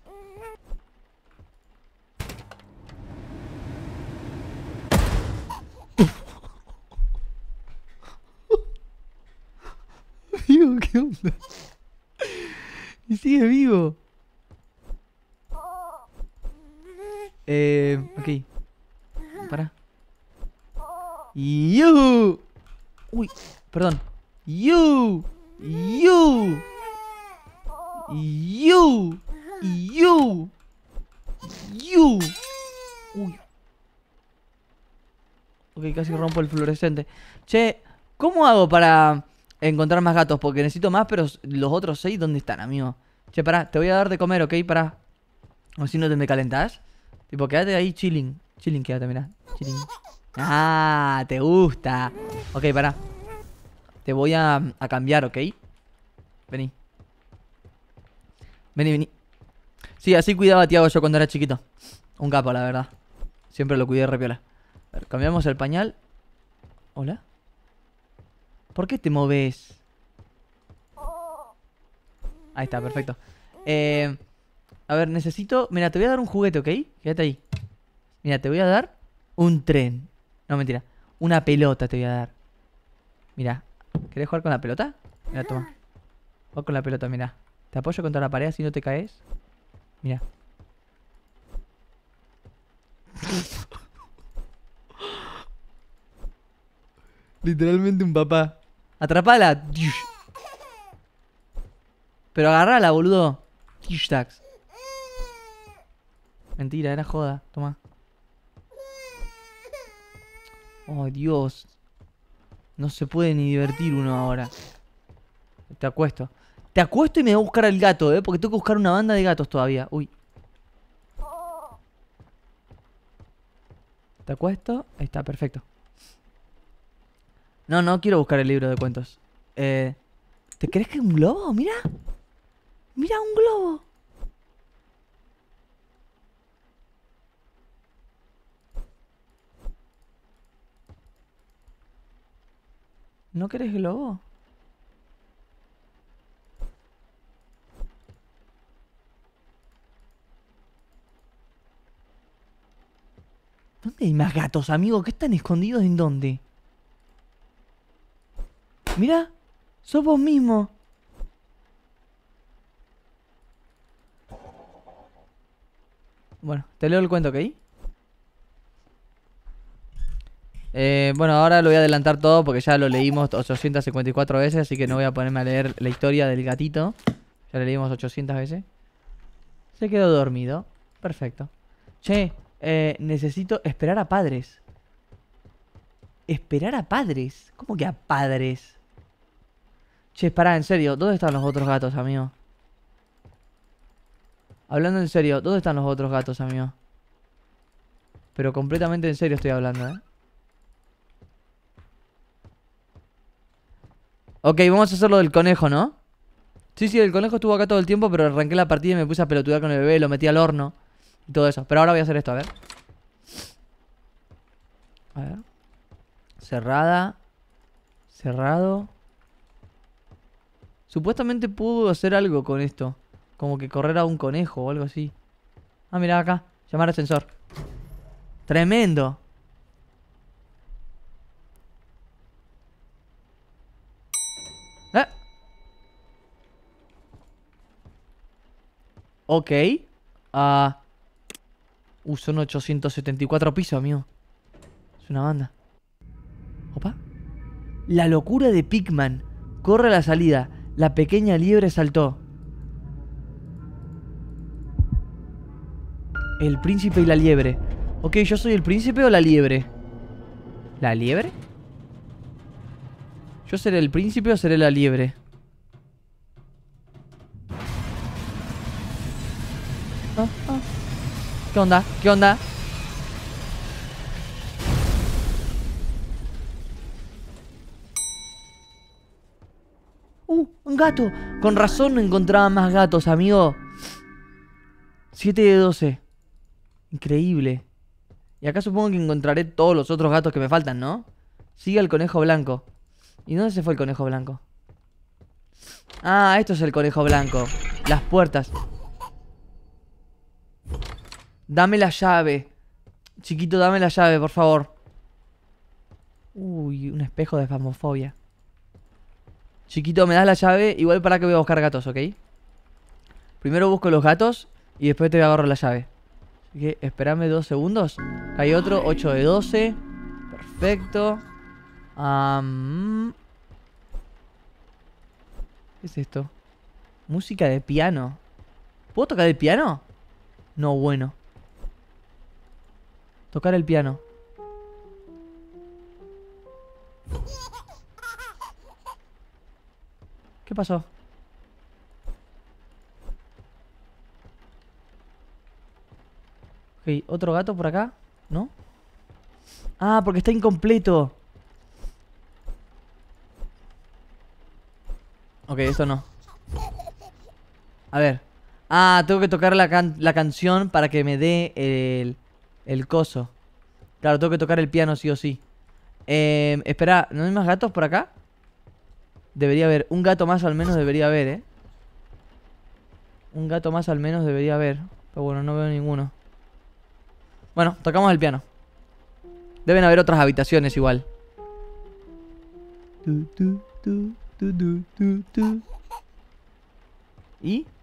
Amigo, ¿qué onda? Y sigue vivo. Eh, ok. Para. You. Uy, perdón. You. You. You. You. You. Uy. Ok, casi rompo el fluorescente. Che, ¿cómo hago para encontrar más gatos? Porque necesito más, pero los otros seis, ¿dónde están, amigo? Che, pará, te voy a dar de comer, ¿ok? Pará. O si no te me calentás. Tipo, quédate ahí chilling. Chilling, quédate, mirá. Chilling. Ah, te gusta. Ok, pará. Te voy a, a cambiar, ¿ok? Vení. Vení, vení. Sí, así cuidaba a Tiago yo cuando era chiquito. Un capo, la verdad. Siempre lo cuidé re piola. A ver, cambiamos el pañal. ¿Hola? ¿Por qué te moves? Ahí está, perfecto. Eh... A ver, necesito... Mira, te voy a dar un juguete, ¿ok? Quédate ahí. Mira, te voy a dar un tren. No, mentira. Una pelota te voy a dar. Mira. ¿Querés jugar con la pelota? Mira, toma. Juega con la pelota, mira. Te apoyo contra la pared así no te caes. Mira. Literalmente un papá. Atrapala. Pero agarrala, boludo. Tishtax. Mentira, era joda. Toma. Oh, Dios. No se puede ni divertir uno ahora. Te acuesto. Te acuesto y me voy a buscar al gato, eh. Porque tengo que buscar una banda de gatos todavía. Uy. Te acuesto. Ahí está, perfecto. No, no quiero buscar el libro de cuentos. Eh, ¿Te crees que es un globo? Mira. Mira un globo. ¿No querés globo? ¿Dónde hay más gatos, amigo? ¿Qué están escondidos en dónde? Mira, sos vos mismo. Bueno, te leo el cuento, ¿ok? Eh, bueno, ahora lo voy a adelantar todo porque ya lo leímos ochocientas cincuenta y cuatro veces, así que no voy a ponerme a leer la historia del gatito. Ya lo leímos ochocientas veces. Se quedó dormido. Perfecto. Che, eh, necesito esperar a padres. Esperar a padres. ¿Cómo que a padres? Che, pará, en serio. ¿Dónde están los otros gatos, amigo? Hablando en serio, ¿dónde están los otros gatos, amigo? Pero completamente en serio estoy hablando, ¿eh? Ok, vamos a hacer lo del conejo, ¿no? Sí, sí, el conejo estuvo acá todo el tiempo, pero arranqué la partida y me puse a pelotudear con el bebé, lo metí al horno y todo eso. Pero ahora voy a hacer esto, a ver. A ver. Cerrada. Cerrado. Supuestamente pudo hacer algo con esto. Como que correr a un conejo o algo así. Ah, mirá acá. Llamar ascensor. Tremendo. ¿Eh? Ok. Ah. Uh, son ochocientos setenta y cuatro pisos, amigo. Es una banda. Opa. La locura de Pigman. Corre a la salida. La pequeña liebre saltó. El príncipe y la liebre. Ok, ¿yo soy el príncipe o la liebre? ¿La liebre? ¿Yo seré el príncipe o seré la liebre? Ah, ah. ¿Qué onda? ¿Qué onda? Uh, un gato. Con razón no encontraba más gatos, amigo. siete de doce. Increíble. Y acá supongo que encontraré todos los otros gatos que me faltan, ¿no? Sigue el conejo blanco. ¿Y dónde se fue el conejo blanco? Ah, esto es el conejo blanco. Las puertas. Dame la llave. Chiquito, dame la llave, por favor. Uy, un espejo de fasmofobia. Chiquito, me das la llave. Igual para que voy a buscar gatos, ¿ok? Primero busco los gatos y después te agarro la llave. Así que espérame dos segundos. Hay otro, ocho de doce. Perfecto. Um... ¿Qué es esto? Música de piano. ¿Puedo tocar el piano? No, bueno. Tocar el piano. ¿Qué pasó? Ok, ¿otro gato por acá? ¿No? Ah, porque está incompleto. Ok, esto no. A ver. Ah, tengo que tocar la, can la canción para que me dé el, el coso. Claro, tengo que tocar el piano sí o sí. Eh, espera, ¿no hay más gatos por acá? Debería haber. Un gato más al menos debería haber, ¿eh? Un gato más al menos debería haber. Pero bueno, no veo ninguno. Bueno, tocamos el piano. Deben haber otras habitaciones igual. Tu, tu, tu, tu, tu, tu, tu. ¿Y?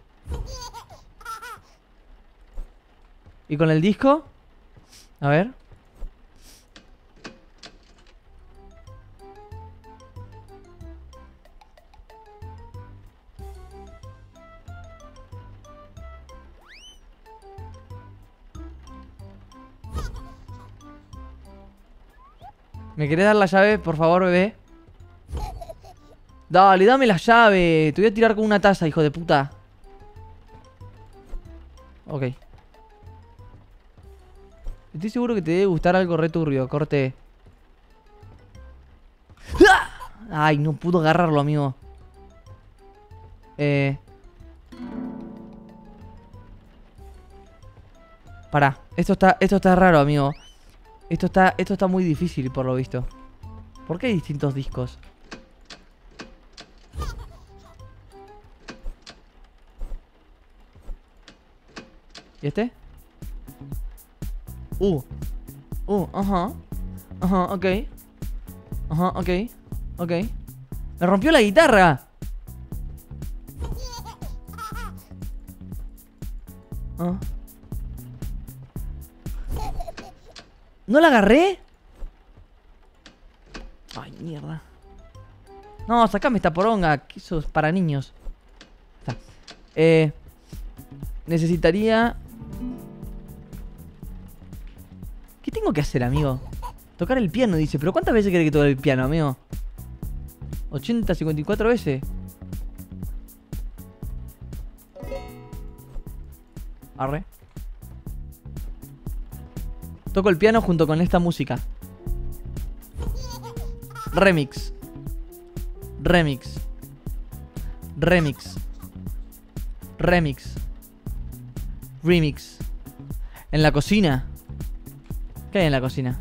¿Y con el disco? A ver. ¿Me querés dar la llave, por favor, bebé? Dale, dame la llave. Te voy a tirar con una taza, hijo de puta. Ok. Estoy seguro que te debe gustar algo returbio. Corte. Ay, no pudo agarrarlo, amigo. Eh... Pará, esto está, esto está raro, amigo. Esto está, esto está muy difícil, por lo visto. ¿Por qué hay distintos discos? ¿Y este? Uh. Uh, ajá. Ajá, ok. Ajá, ok. Ok. ¡Me rompió la guitarra! Ah. ¿No la agarré? Ay, mierda. No, sacame esta poronga. Que eso es para niños. Está. Eh... Necesitaría... ¿Qué tengo que hacer, amigo? Tocar el piano, dice. ¿Pero cuántas veces querés que toque el piano, amigo? ochenta, cincuenta y cuatro veces. Arre. Toco el piano junto con esta música. Remix. Remix. Remix. Remix. Remix. En la cocina. ¿Qué hay en la cocina?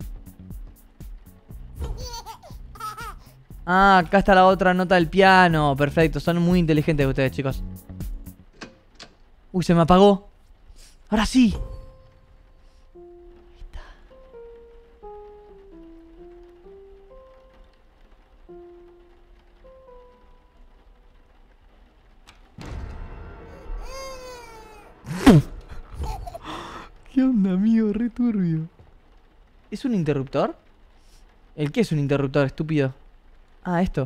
Ah, acá está la otra nota del piano. Perfecto, son muy inteligentes ustedes, chicos. Uy, se me apagó. Ahora sí. Ahí está. ¿Qué onda, amigo? Re turbio. ¿Es un interruptor? ¿El qué es un interruptor, estúpido? Ah, esto.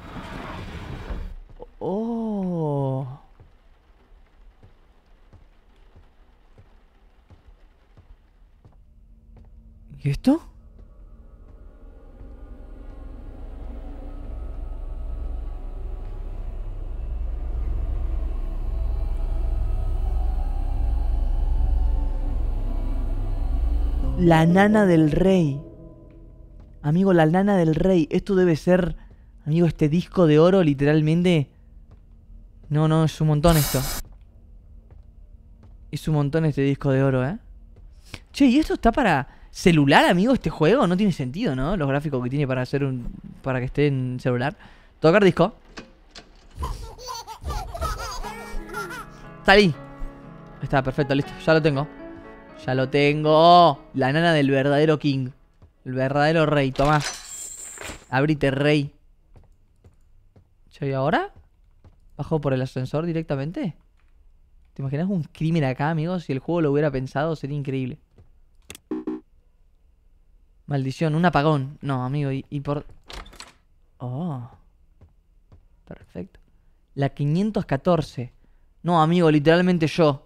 Oh. ¿Y esto? La nana del rey. Amigo, la nana del rey. Esto debe ser, amigo, este disco de oro, literalmente. No, no, es un montón esto. Es un montón este disco de oro, ¿eh? Che, ¿y esto está para celular, amigo, este juego? No tiene sentido, ¿no? Los gráficos que tiene para hacer un... para que esté en celular. Tocar disco. Salí. Está, perfecto, listo. Ya lo tengo. Ya lo tengo. La nana del verdadero king. El verdadero rey, tomá. Abrite, rey. Che, ¿y ahora? ¿Bajo por el ascensor directamente? ¿Te imaginas un crimen acá, amigos? Si el juego lo hubiera pensado, sería increíble. Maldición, un apagón. No, amigo, y, y por... Oh. Perfecto. La quinientos catorce. No, amigo, literalmente yo.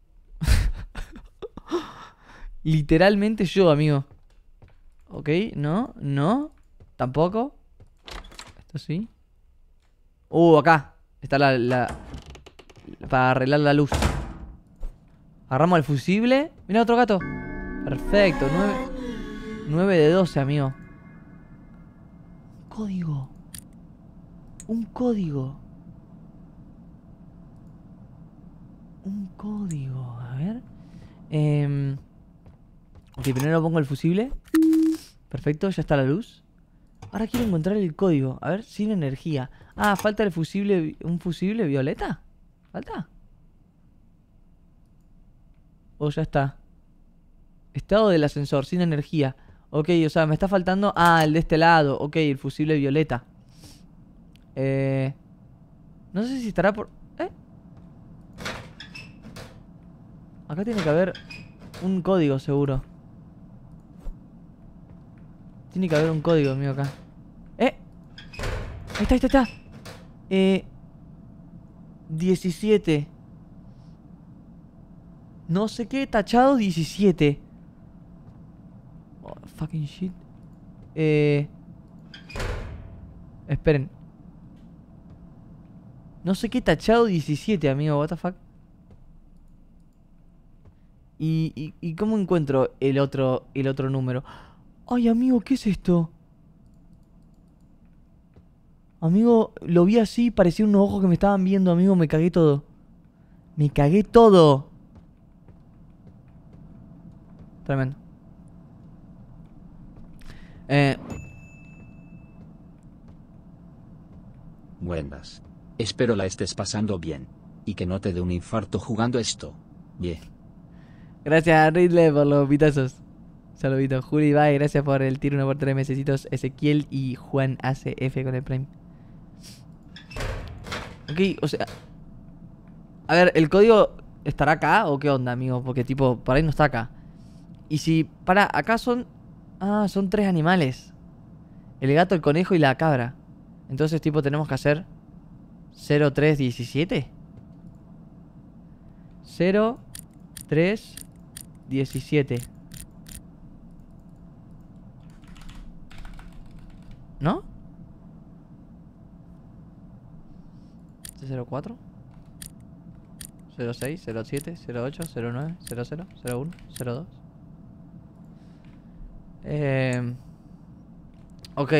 Literalmente yo, amigo. Ok, no, no. Tampoco. Esto sí. Uh, acá. Está la, la... para arreglar la luz. Agarramos el fusible. Mira otro gato. Perfecto, nueve. nueve de doce, amigo. Código. Un código. Un código. A ver. Eh... Ok, primero pongo el fusible. Perfecto, ya está la luz. Ahora quiero encontrar el código. A ver, sin energía. Ah, falta el fusible. ¿Un fusible violeta? ¿Falta? O ya está. Estado del ascensor, sin energía. Ok, o sea, me está faltando... Ah, el de este lado. Ok, el fusible violeta. Eh... No sé si estará por... ¿Eh? Acá tiene que haber un código, seguro. Tiene que haber un código, amigo, acá. ¡Eh! Ahí está, ahí está, ahí está. Eh... diecisiete. No sé qué, tachado diecisiete. Oh, fucking shit. Eh... Esperen. No sé qué, tachado diecisiete, amigo, what the fuck. ¿Y, y, y cómo encuentro el otro, el otro número? Ay, amigo, ¿qué es esto? Amigo, lo vi así, parecía unos ojos que me estaban viendo, amigo, me cagué todo. Me cagué todo. Tremendo. Eh... Buenas. Espero la estés pasando bien. Y que no te dé un infarto jugando esto. Bien. Gracias, Ridley, por los pitazos. Saludito. Juli, bye. Gracias por el tiro, uno por tres mesecitos. Ezequiel y Juan A C F con el Prime. Ok, o sea... A ver, ¿el código estará acá o qué onda, amigo? Porque tipo, por ahí no está acá. Y si... Para, acá son... Ah, son tres animales. El gato, el conejo y la cabra. Entonces, tipo, tenemos que hacer... cero tres diecisiete. cero tres diecisiete. ¿No? cero cuatro cero seis, cero siete, cero ocho, cero nueve, cero cero, cero uno, cero dos. Eh... Ok.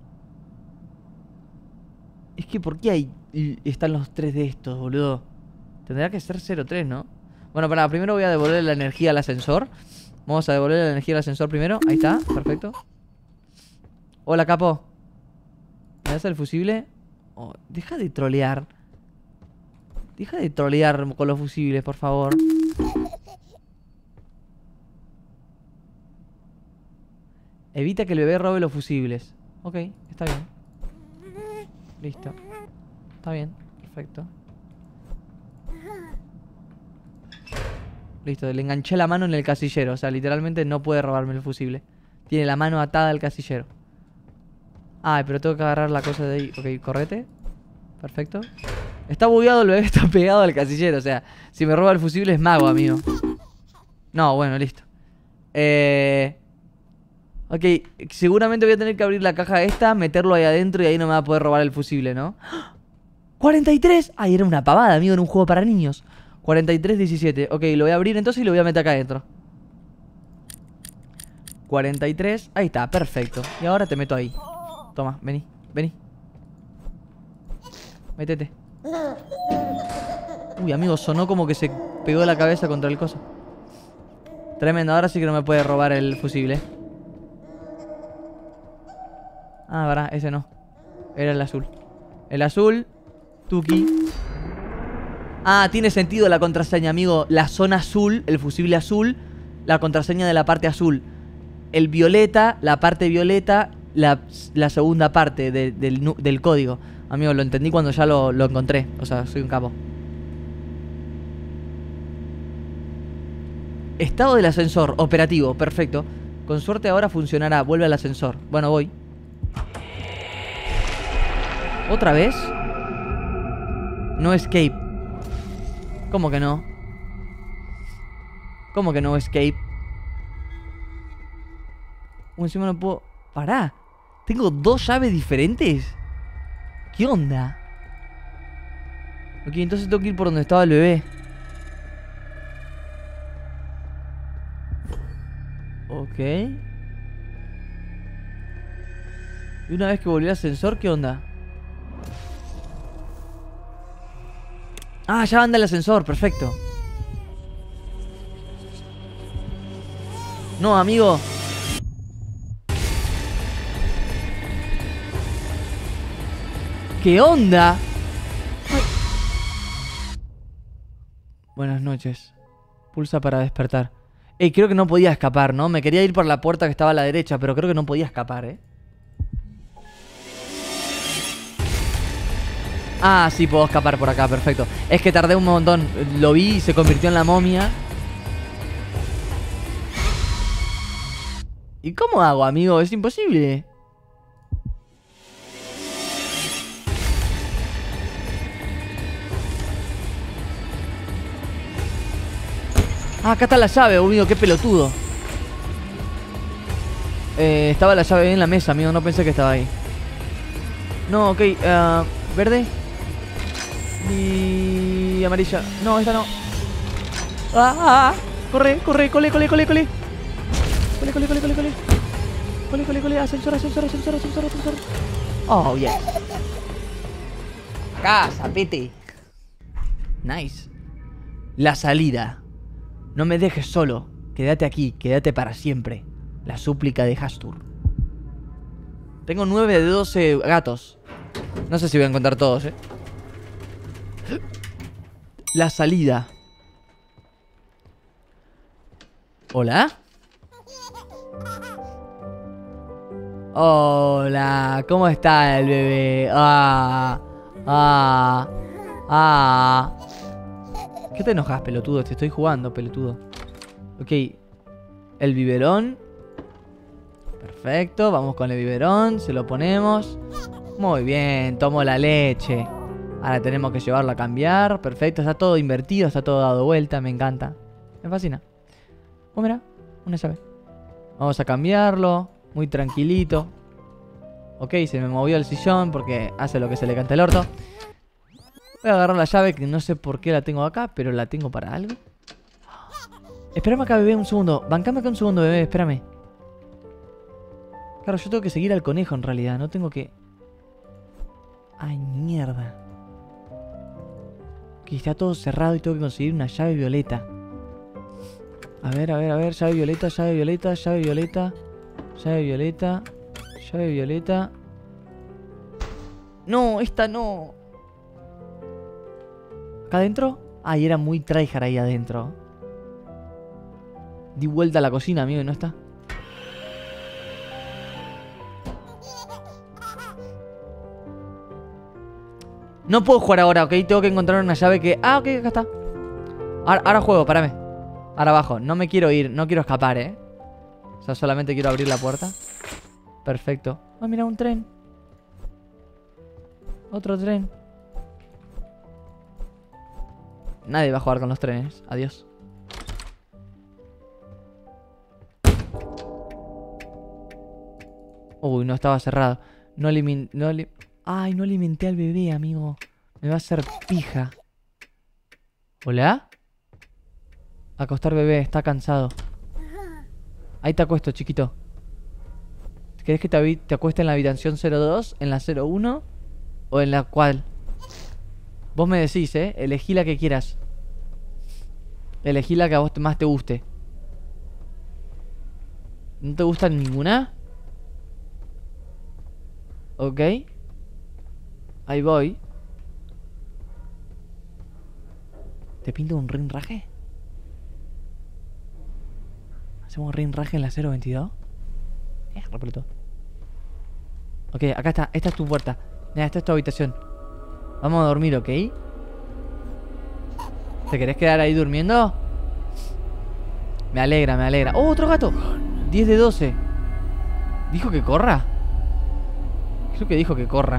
Es que ¿por qué hay están los tres de estos, boludo? Tendría que ser cero tres, ¿no? Bueno, para primero voy a devolver la energía al ascensor. Vamos a devolver la energía al ascensor primero. Ahí está, perfecto. Hola, capo. ¿Me das el fusible? Oh, deja de trolear. Deja de trolear con los fusibles, por favor. Evita que el bebé robe los fusibles. Ok, está bien. Listo. Está bien, perfecto. Listo, le enganché la mano en el casillero. O sea, literalmente no puede robarme el fusible. Tiene la mano atada al casillero. Ay, pero tengo que agarrar la cosa de ahí. Ok, correte. Perfecto. Está bugueado, el bebé está pegado al casillero. O sea, si me roba el fusible es mago, amigo. No, bueno, listo. Eh... Ok, seguramente voy a tener que abrir la caja esta, meterlo ahí adentro y ahí no me va a poder robar el fusible, ¿no? ¡cuarenta y tres! Ay, era una pavada, amigo, en un juego para niños. cuarenta y tres diecisiete. Ok, lo voy a abrir entonces y lo voy a meter acá adentro. cuarenta y tres. Ahí está, perfecto. Y ahora te meto ahí. Toma, vení, vení. Métete. Uy, amigo, sonó como que se pegó la cabeza contra el coso. Tremendo, ahora sí que no me puede robar el fusible. Ah, verdad, ese no. Era el azul. El azul. Tuki. Ah, tiene sentido la contraseña, amigo. La zona azul, el fusible azul. La contraseña de la parte azul. El violeta, la parte violeta. La, la segunda parte de, del, del código. Amigo, lo entendí cuando ya lo, lo encontré. O sea, soy un capo. Estado del ascensor, operativo, perfecto. Con suerte ahora funcionará. Vuelve al ascensor. Bueno, voy. ¿Otra vez? No escape. ¿Cómo que no? ¿Cómo que no escape? Uh, encima no puedo... Pará. ¿Tengo dos llaves diferentes? ¿Qué onda? Ok, entonces tengo que ir por donde estaba el bebé. Ok. Y una vez que volví al ascensor, ¿qué onda? Ah, ya anda el ascensor, perfecto. No, amigo. ¿Qué onda? Ay. Buenas noches. Pulsa para despertar. Ey, creo que no podía escapar, ¿no? Me quería ir por la puerta que estaba a la derecha, pero creo que no podía escapar, ¿eh? Ah, sí, puedo escapar por acá, perfecto. Es que tardé un montón. Lo vi y se convirtió en la momia. ¿Y cómo hago, amigo? Es imposible. Ah, acá está la llave, amigo, qué pelotudo. Eh, estaba la llave en la mesa, amigo, no pensé que estaba ahí. No, ok, uh, verde y amarilla. No, esta no. Ah, ah, ah. Corre, corre, cole, cole, cole, cole. Cole, cole, cole, cole, cole. Cole, cole, cole, ascensor, ascensor, ascensor, ascensor, ascensor. Oh, yeah. Casa, pete. Nice. La salida. No me dejes solo. Quédate aquí, quédate para siempre. La súplica de Hastur. Tengo nueve de doce gatos. No sé si voy a encontrar todos, eh. La salida. ¿Hola? Hola, ¿cómo está el bebé? Ah, ah, ah. ¿Qué te enojas, pelotudo? Te estoy jugando, pelotudo. Ok. El biberón. Perfecto, vamos con el biberón. Se lo ponemos. Muy bien, tomo la leche. Ahora tenemos que llevarlo a cambiar. Perfecto, está todo invertido, está todo dado vuelta. Me encanta, me fascina. Oh, mira, una llave. Vamos a cambiarlo. Muy tranquilito. Ok, se me movió el sillón porque hace lo que se le canta el orto. Voy a agarrar la llave que no sé por qué la tengo acá, pero la tengo para algo. Espérame acá, bebé, un segundo. Bancame acá un segundo, bebé, espérame. Claro, yo tengo que seguir al conejo en realidad, no tengo que... Ay, mierda. Que está todo cerrado y tengo que conseguir una llave violeta. A ver, a ver, a ver, llave violeta, llave violeta, llave violeta. Llave violeta, llave violeta. No, esta no. ¿Acá adentro? Ay, era muy tryhard ahí adentro. Di vuelta a la cocina, amigo, y no está. No puedo jugar ahora, ok. Tengo que encontrar una llave que... Ah, ok, acá está. Ahora, ahora juego, parame. Ahora bajo. No me quiero ir, no quiero escapar, eh. O sea, solamente quiero abrir la puerta. Perfecto. Ah, mira, un tren. Otro tren. Nadie va a jugar con los trenes. Adiós. Uy, no, estaba cerrado. No alimenté... No li... Ay, no alimenté al bebé, amigo. Me va a hacer pija. ¿Hola? Acostar bebé, está cansado. Ahí te acuesto, chiquito. ¿Querés que te, te acueste en la habitación cero dos? ¿En la cero uno? ¿O en la cual? Vos me decís, eh. Elegí la que quieras. Elegí la que a vos más te guste. ¿No te gusta ninguna? Ok. Ahí voy. ¿Te pinto un rinraje? ¿Hacemos un rinraje en la cero veintidós? Eh, repleto. Ok, acá está. Esta es tu puerta. Mira, esta es tu habitación. Vamos a dormir, ¿ok? ¿Te querés quedar ahí durmiendo? Me alegra, me alegra. ¡Oh, otro gato! diez de doce. ¿Dijo que corra? Creo que dijo que corra.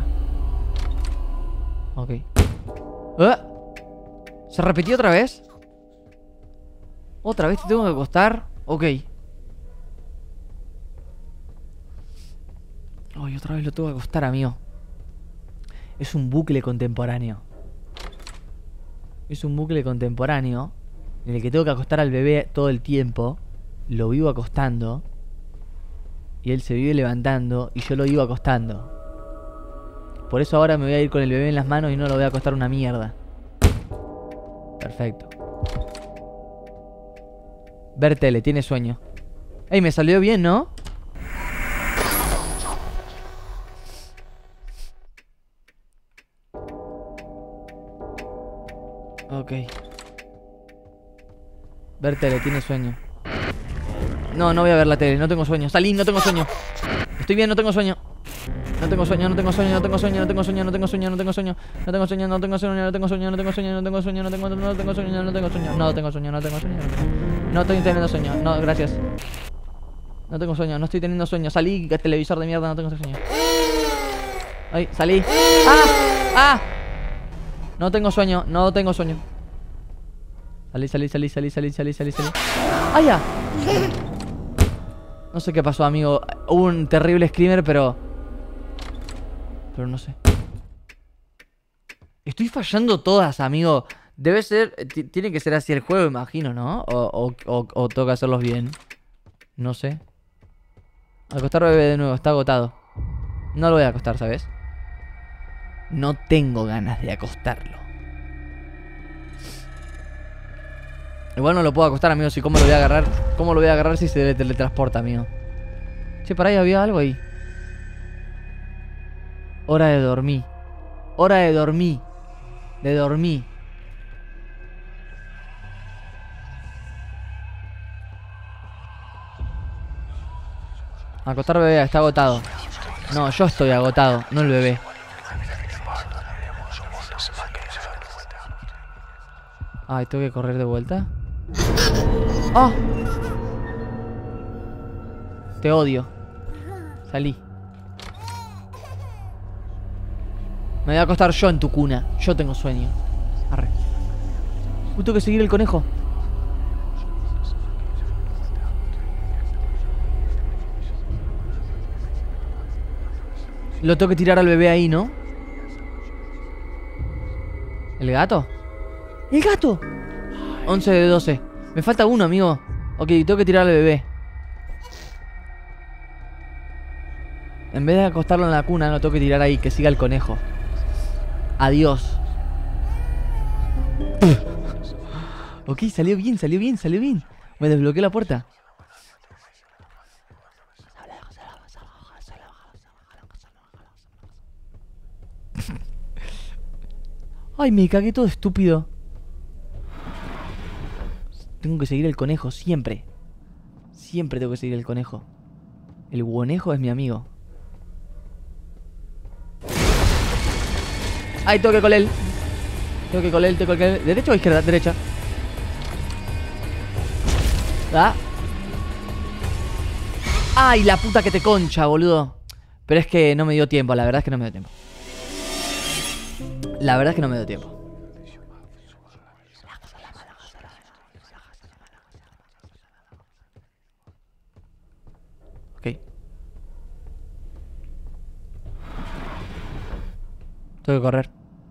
Ok. ¿Eh? ¿Se repitió otra vez? ¿Otra vez te tengo que acostar? Ok. Ay, otra vez lo tengo que acostar, amigo. Es un bucle contemporáneo. Es un bucle contemporáneo en el que tengo que acostar al bebé todo el tiempo. Lo vivo acostando. Y él se vive levantando. Y yo lo vivo acostando. Por eso ahora me voy a ir con el bebé en las manos y no lo voy a acostar una mierda. Perfecto. Ver tele, tiene sueño. Ey, me salió bien, ¿no? Ok. Ver tele, tiene sueño. No, no voy a ver la tele, no tengo sueño. Salí, no tengo sueño. Estoy bien, no tengo sueño. No tengo sueño, no tengo sueño, no tengo sueño, no tengo sueño, no tengo sueño, no tengo sueño, no tengo sueño, no tengo sueño, no tengo sueño, no tengo sueño, no tengo sueño, no tengo sueño, no tengo sueño, no tengo sueño, no tengo sueño, no tengo sueño, no estoy teniendo sueño, no, gracias. No tengo sueño, no estoy teniendo sueño. Salí, televisor de mierda, no tengo sueño. Ay, salí. ¡Ah! ¡Ah! No tengo sueño, no tengo sueño. Salí, salí, salí, salí, salí, salí, salí, salí. ¡Ay, ya! No sé qué pasó, amigo. Hubo un terrible screamer, pero... Pero no sé. Estoy fallando todas, amigo. Debe ser... Tiene que ser así el juego, imagino, ¿no? O, o, o, o tengo que hacerlos bien. No sé. Acostar bebé de nuevo, está agotado. No lo voy a acostar, ¿sabes? No tengo ganas de acostarlo. Igual no lo puedo acostar, amigo. Si cómo lo voy a agarrar. ¿Cómo lo voy a agarrar si se teletransporta, amigo? Che, para ahí había algo ahí. Hora de dormir. Hora de dormir. De dormir. Acostar bebé, está agotado. No, yo estoy agotado, no el bebé. Ay, tengo que correr de vuelta. ¡Oh! Te odio. Salí. Me voy a acostar yo en tu cuna. Yo tengo sueño. Arre. Uy, tengo que seguir el conejo. Lo tengo que tirar al bebé ahí, ¿no? ¿El gato? ¡El gato! once de doce. Me falta uno, amigo. Ok, tengo que tirar al bebé. En vez de acostarlo en la cuna, lo tengo que tirar ahí. Que siga el conejo. Adiós. Ok, salió bien, salió bien, salió bien. Me desbloqueó la puerta. Ay, me cagué todo estúpido. Tengo que seguir el conejo, siempre. Siempre tengo que seguir el conejo. El guonejo es mi amigo. Ay, tengo que con él. Tengo que con él, tengo que con él. ¿Derecha o izquierda? Derecha. ¿Ah? Ay, la puta que te concha, boludo. Pero es que no me dio tiempo, la verdad es que no me dio tiempo. La verdad es que no me dio tiempo. Ok. Tengo que correr.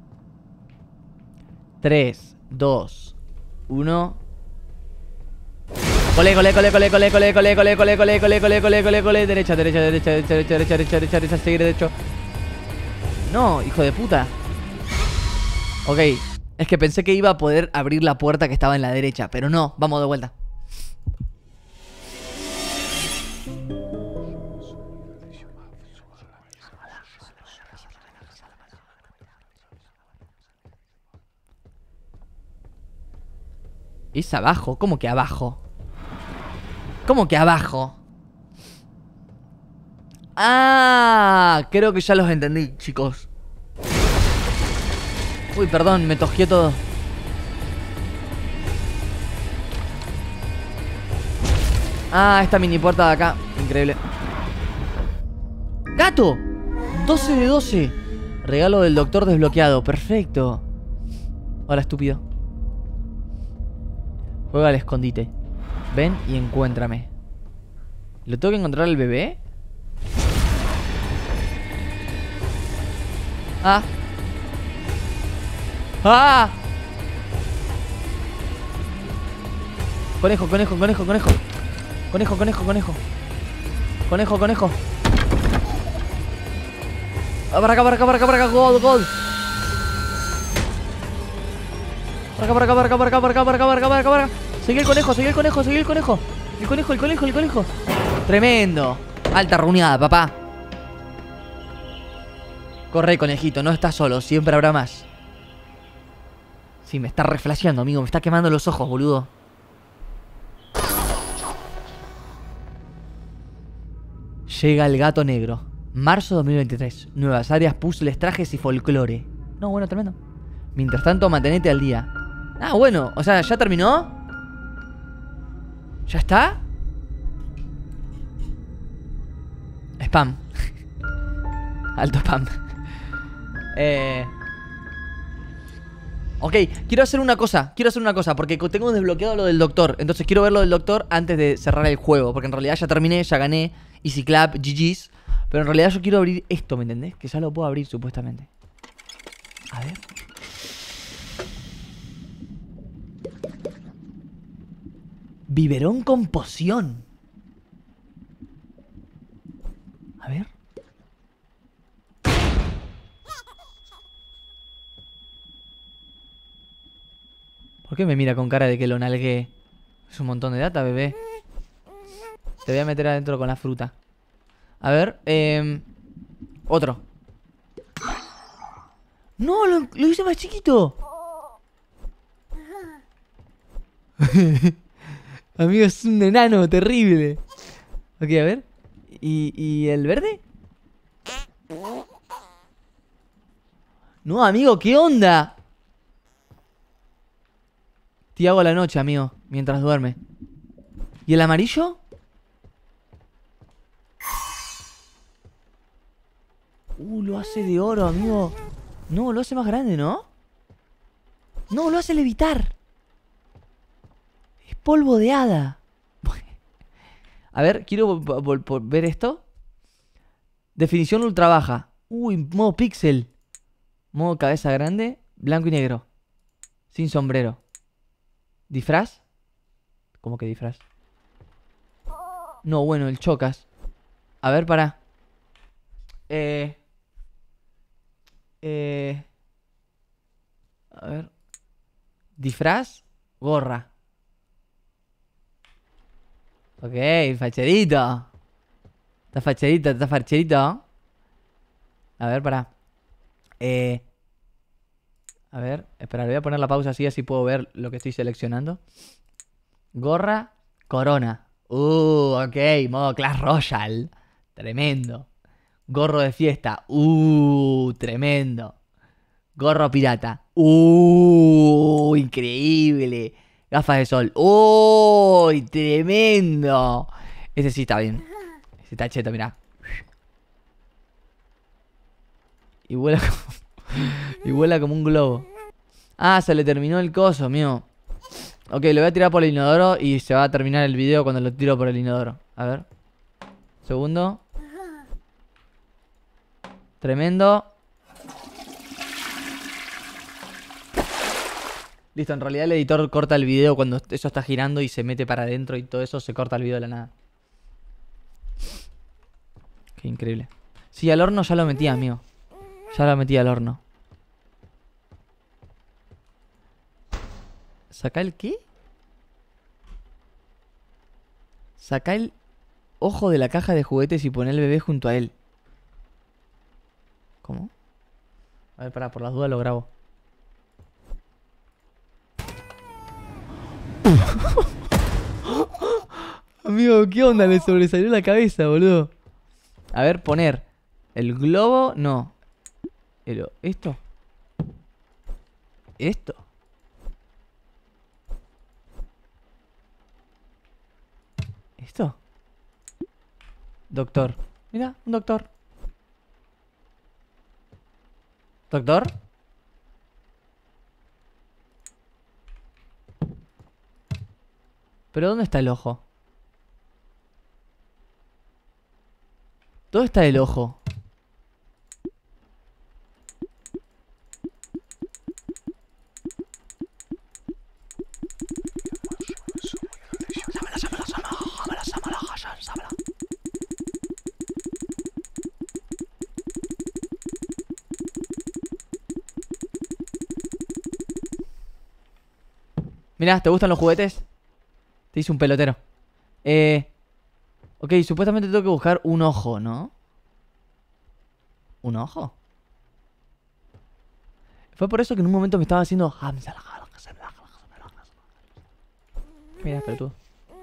tres, dos, uno. Cole, cole, cole, cole, cole, cole, cole, cole, cole, cole, cole, cole, cole, cole, cole, derecha, derecha, derecha, derecha, derecha, derecha, derecha, derecha, derecha, seguir derecho. No, hijo de puta. Ok, es que pensé que iba a poder abrir la puerta que estaba en la derecha, pero no, vamos de vuelta. Es abajo, ¿cómo que abajo? ¿Cómo que abajo? Ah, creo que ya los entendí, chicos. Uy, perdón, me tosqué todo. Ah, esta mini puerta de acá. Increíble. ¡Gato! doce de doce. Regalo del doctor desbloqueado. Perfecto. Hola, estúpido. Juega al escondite. Ven y encuéntrame. ¿Lo tengo que encontrar al bebé? Ah. ¡Ah! Conejo, conejo, conejo, conejo. Conejo, conejo, conejo. Conejo, conejo. Ah, para acá, para acá, para acá, para acá. Gold, gold. Para acá, para acá, para acá, para acá, para acá, para acá, para acá, para acá, para acá. Seguí el conejo, seguí el conejo, seguí el conejo. El conejo, el conejo, el conejo. Tremendo. Alta runeada, papá. Corre, conejito, no estás solo, siempre habrá más. Sí, me está reflasheando, amigo. Me está quemando los ojos, boludo. Llega el gato negro. Marzo dos mil veintitrés. Nuevas áreas, puzzles, trajes y folclore. No, bueno, tremendo. Mientras tanto, mantenete al día. Ah, bueno. O sea, ¿ya terminó? ¿Ya está? Spam. Alto spam. Eh... Ok, quiero hacer una cosa, quiero hacer una cosa, porque tengo desbloqueado lo del doctor. Entonces quiero ver lo del doctor antes de cerrar el juego, porque en realidad ya terminé, ya gané. Easy clap, G G's. Pero en realidad yo quiero abrir esto, ¿me entendés? Que ya lo puedo abrir supuestamente. A ver. Biberón con poción. A ver. ¿Por qué me mira con cara de que lo nalgué? Es un montón de data, bebé. Te voy a meter adentro con la fruta. A ver, eh, otro. No, lo, lo hice más chiquito. Amigo, es un enano terrible. Ok, a ver. ¿Y, y el verde? No, amigo, ¿qué onda? Te hago a la noche, amigo, mientras duerme. ¿Y el amarillo? Uh, lo hace de oro, amigo. No, lo hace más grande, ¿no? No, lo hace levitar. Es polvo de hada. A ver, quiero ver esto. Definición ultra baja. Uy, modo pixel. Modo cabeza grande. Blanco y negro. Sin sombrero. ¿Disfraz? ¿Cómo que disfraz? No, bueno, el chocas. A ver, pará. Eh... Eh... A ver. Disfraz. Gorra. Ok, facherito. Está facherito, está facherito. A ver, pará. Eh... A ver, espera, le voy a poner la pausa así, así puedo ver lo que estoy seleccionando. Gorra, corona. Uh, ok, modo Clash Royale. Tremendo. Gorro de fiesta. Uh, tremendo. Gorro pirata. Uh, increíble. Gafas de sol. Uy, uh, tremendo. Ese sí está bien. Ese está cheto, mirá. Y vuela como... y vuela como un globo. Ah, se le terminó el coso, mío. Ok, lo voy a tirar por el inodoro y se va a terminar el video cuando lo tiro por el inodoro. A ver. Segundo. Tremendo. Listo, en realidad el editor corta el video cuando eso está girando y se mete para adentro y todo eso, se corta el video de la nada. Qué increíble. Sí, al horno ya lo metí, amigo. Ya lo metí al horno. ¿Saca el qué? Saca el ojo de la caja de juguetes y pone el bebé junto a él. ¿Cómo? A ver, pará, por las dudas lo grabo. Amigo, ¿qué onda? Le sobresalió la cabeza, boludo. A ver, poner el globo, no. El, ¿Esto? ¿Esto? ¿Esto? Doctor. Mira, un doctor. ¿Doctor? ¿Pero dónde está el ojo? ¿Dónde está el ojo? Mirá, ¿te gustan los juguetes? Te hice un pelotero. Eh... Ok, supuestamente tengo que buscar un ojo, ¿no? ¿Un ojo? Fue por eso que en un momento me estaba haciendo... Mira, pero tú.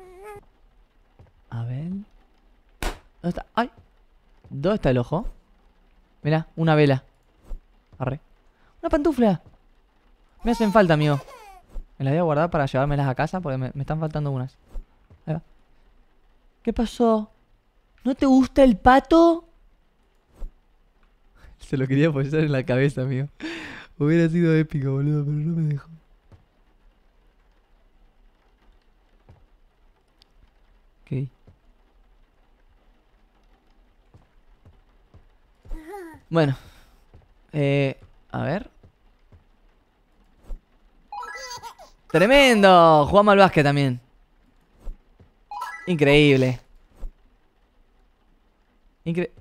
A ver... ¿Dónde está? ¡Ay! ¿Dónde está el ojo? Mira, una vela. Arre. ¡Una pantufla! Me hacen falta, amigo. Me las voy a guardar para llevármelas a casa porque me, me están faltando unas. Ahí va. ¿Qué pasó? ¿No te gusta el pato? Se lo quería apoyar en la cabeza, amigo. Hubiera sido épico, boludo, pero no me dejó. Ok. Bueno. Eh... A ver... ¡Tremendo! Jugamos al básquet también. Increíble. Increíble.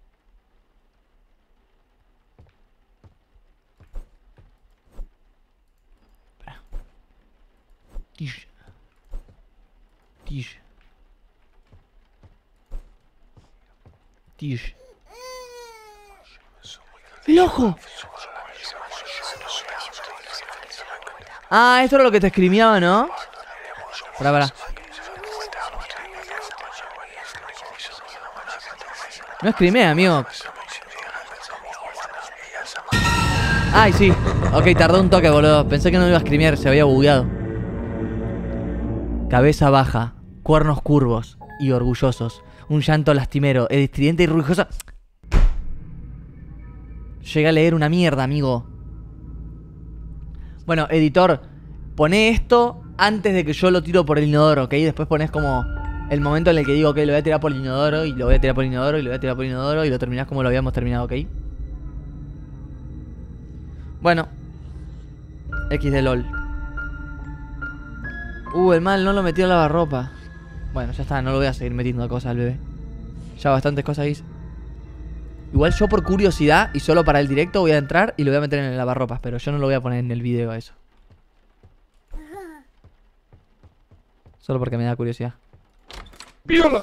Tish. Tish. Tish. ¡El ojo! Ah, esto era lo que te escrimeaba, ¿no? Pará, pará. No escrimea, amigo. Ay, sí. Ok, tardó un toque, boludo. Pensé que no iba a escrimear, se había bugueado. Cabeza baja, cuernos curvos y orgullosos. Un llanto lastimero, estridente y ruidoso. Llega a leer una mierda, amigo. Bueno, editor, poné esto antes de que yo lo tiro por el inodoro, ¿ok? Después ponés como el momento en el que digo, ok, lo voy a tirar por el inodoro y lo voy a tirar por el inodoro y lo voy a tirar por el inodoro y lo terminás como lo habíamos terminado, ¿ok? Bueno. X de LOL. Uh, el mal no lo metió a lavarropa. Bueno, ya está, no lo voy a seguir metiendo cosas al bebé. Ya bastantes cosas hice. Igual yo por curiosidad y solo para el directo voy a entrar y lo voy a meter en el lavarropas. Pero yo no lo voy a poner en el video a eso. Solo porque me da curiosidad. ¡Viola!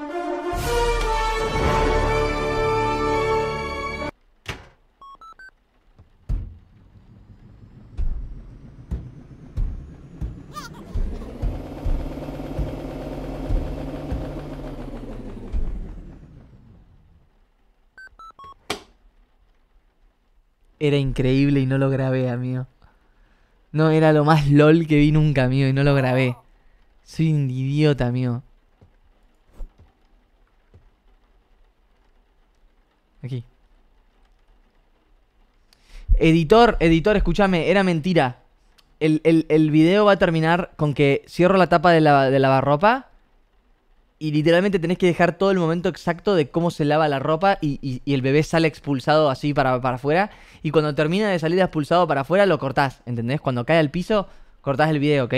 Era increíble y no lo grabé, amigo. No, era lo más LOL que vi nunca, amigo, y no lo grabé. Soy un idiota, amigo. Aquí. Editor, editor, escúchame, era mentira. El, el, el video va a terminar con que cierro la tapa de, la, de lavarropa. Y literalmente tenés que dejar todo el momento exacto de cómo se lava la ropa y, y, y el bebé sale expulsado así para, para afuera. Y cuando termina de salir expulsado para afuera lo cortás, ¿entendés? Cuando cae al piso, cortás el video, ¿ok?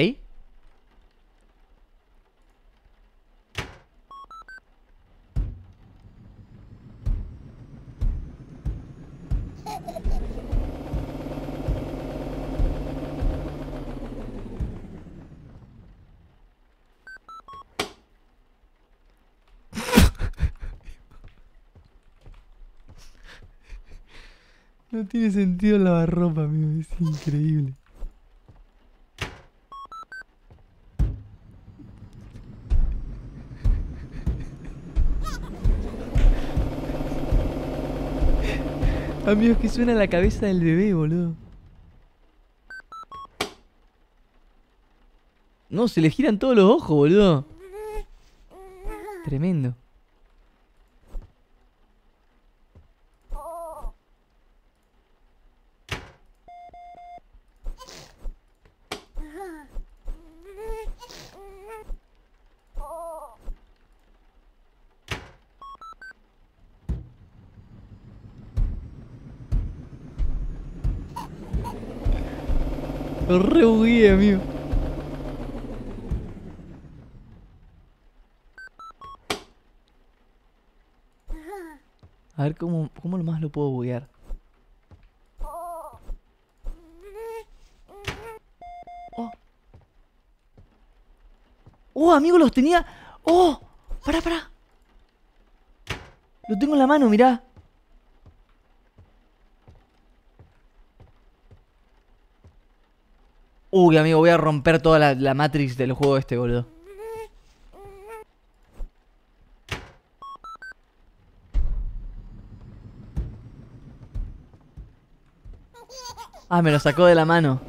No tiene sentido lavar ropa, amigo. Es increíble. Amigos, que suena la cabeza del bebé, boludo. No, se le giran todos los ojos, boludo. Tremendo. Lo re bugué, amigo. A ver cómo, cómo más lo puedo buguear. Oh. Oh, amigo, los tenía. Oh, pará, pará. Lo tengo en la mano, mirá. Uy, amigo, voy a romper toda la, la Matrix del juego este, boludo. Ah, me lo sacó de la mano.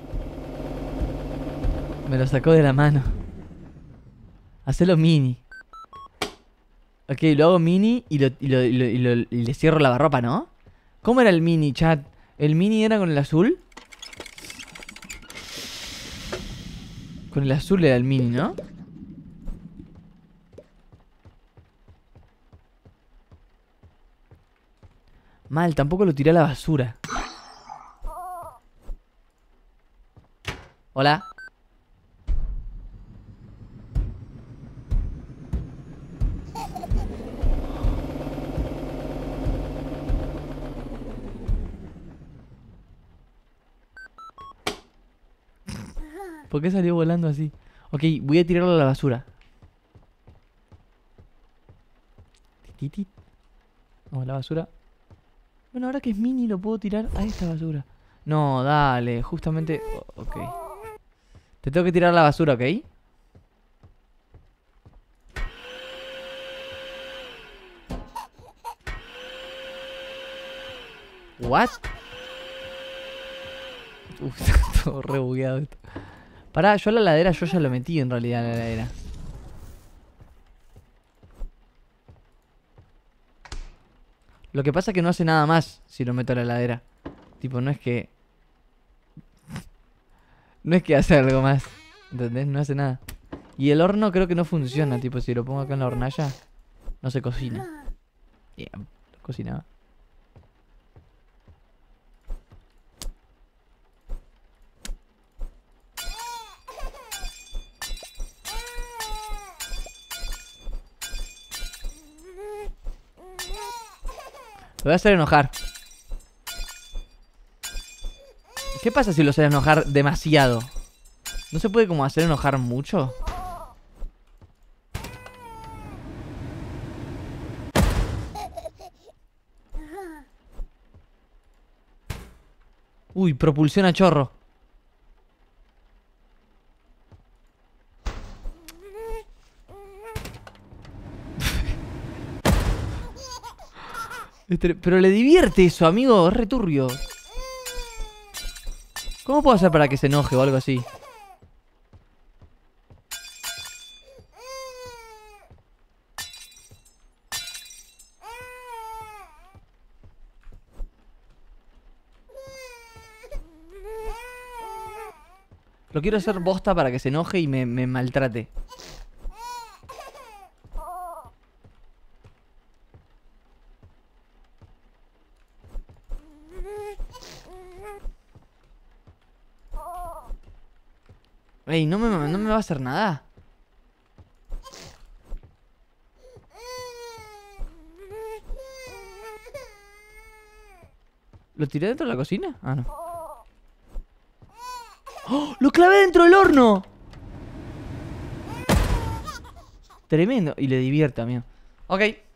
Me lo sacó de la mano. Hacelo mini. Ok, lo hago mini y, lo, y, lo, y, lo, y, lo, y le cierro la lavarropa, ¿no? ¿Cómo era el mini, chat? ¿El mini era con el azul? Con el azul era el mini, ¿no? Mal, tampoco lo tiré a la basura. Hola. ¿Por qué salió volando así? Ok, voy a tirarlo a la basura. Tititi. Vamos a la basura. Bueno, ahora que es mini lo puedo tirar a esta basura. No, dale, justamente... Ok. Te tengo que tirar a la basura, ¿ok? ¿What? Uf, está todo re bugueado esto. Pará, yo a la heladera yo ya lo metí en realidad a la heladera. Lo que pasa es que no hace nada más si lo meto a la heladera. Tipo, no es que... No es que hace algo más. ¿Entendés? No hace nada. Y el horno creo que no funciona. Tipo, si lo pongo acá en la hornalla, no se cocina. Yeah, lo cocinaba. Lo voy a hacer enojar. ¿Qué pasa si lo hace enojar demasiado? ¿No se puede como hacer enojar mucho? Uy, propulsión a chorro. Pero le divierte eso, amigo. Es returbio. ¿Cómo puedo hacer para que se enoje o algo así? Lo quiero hacer bosta para que se enoje y me, me maltrate. Ey, ¿no me, no me va a hacer nada? ¿Lo tiré dentro de la cocina? Ah, no. ¡Oh! ¡Lo clavé dentro del horno! Tremendo. Y le divierte, amigo. Ok.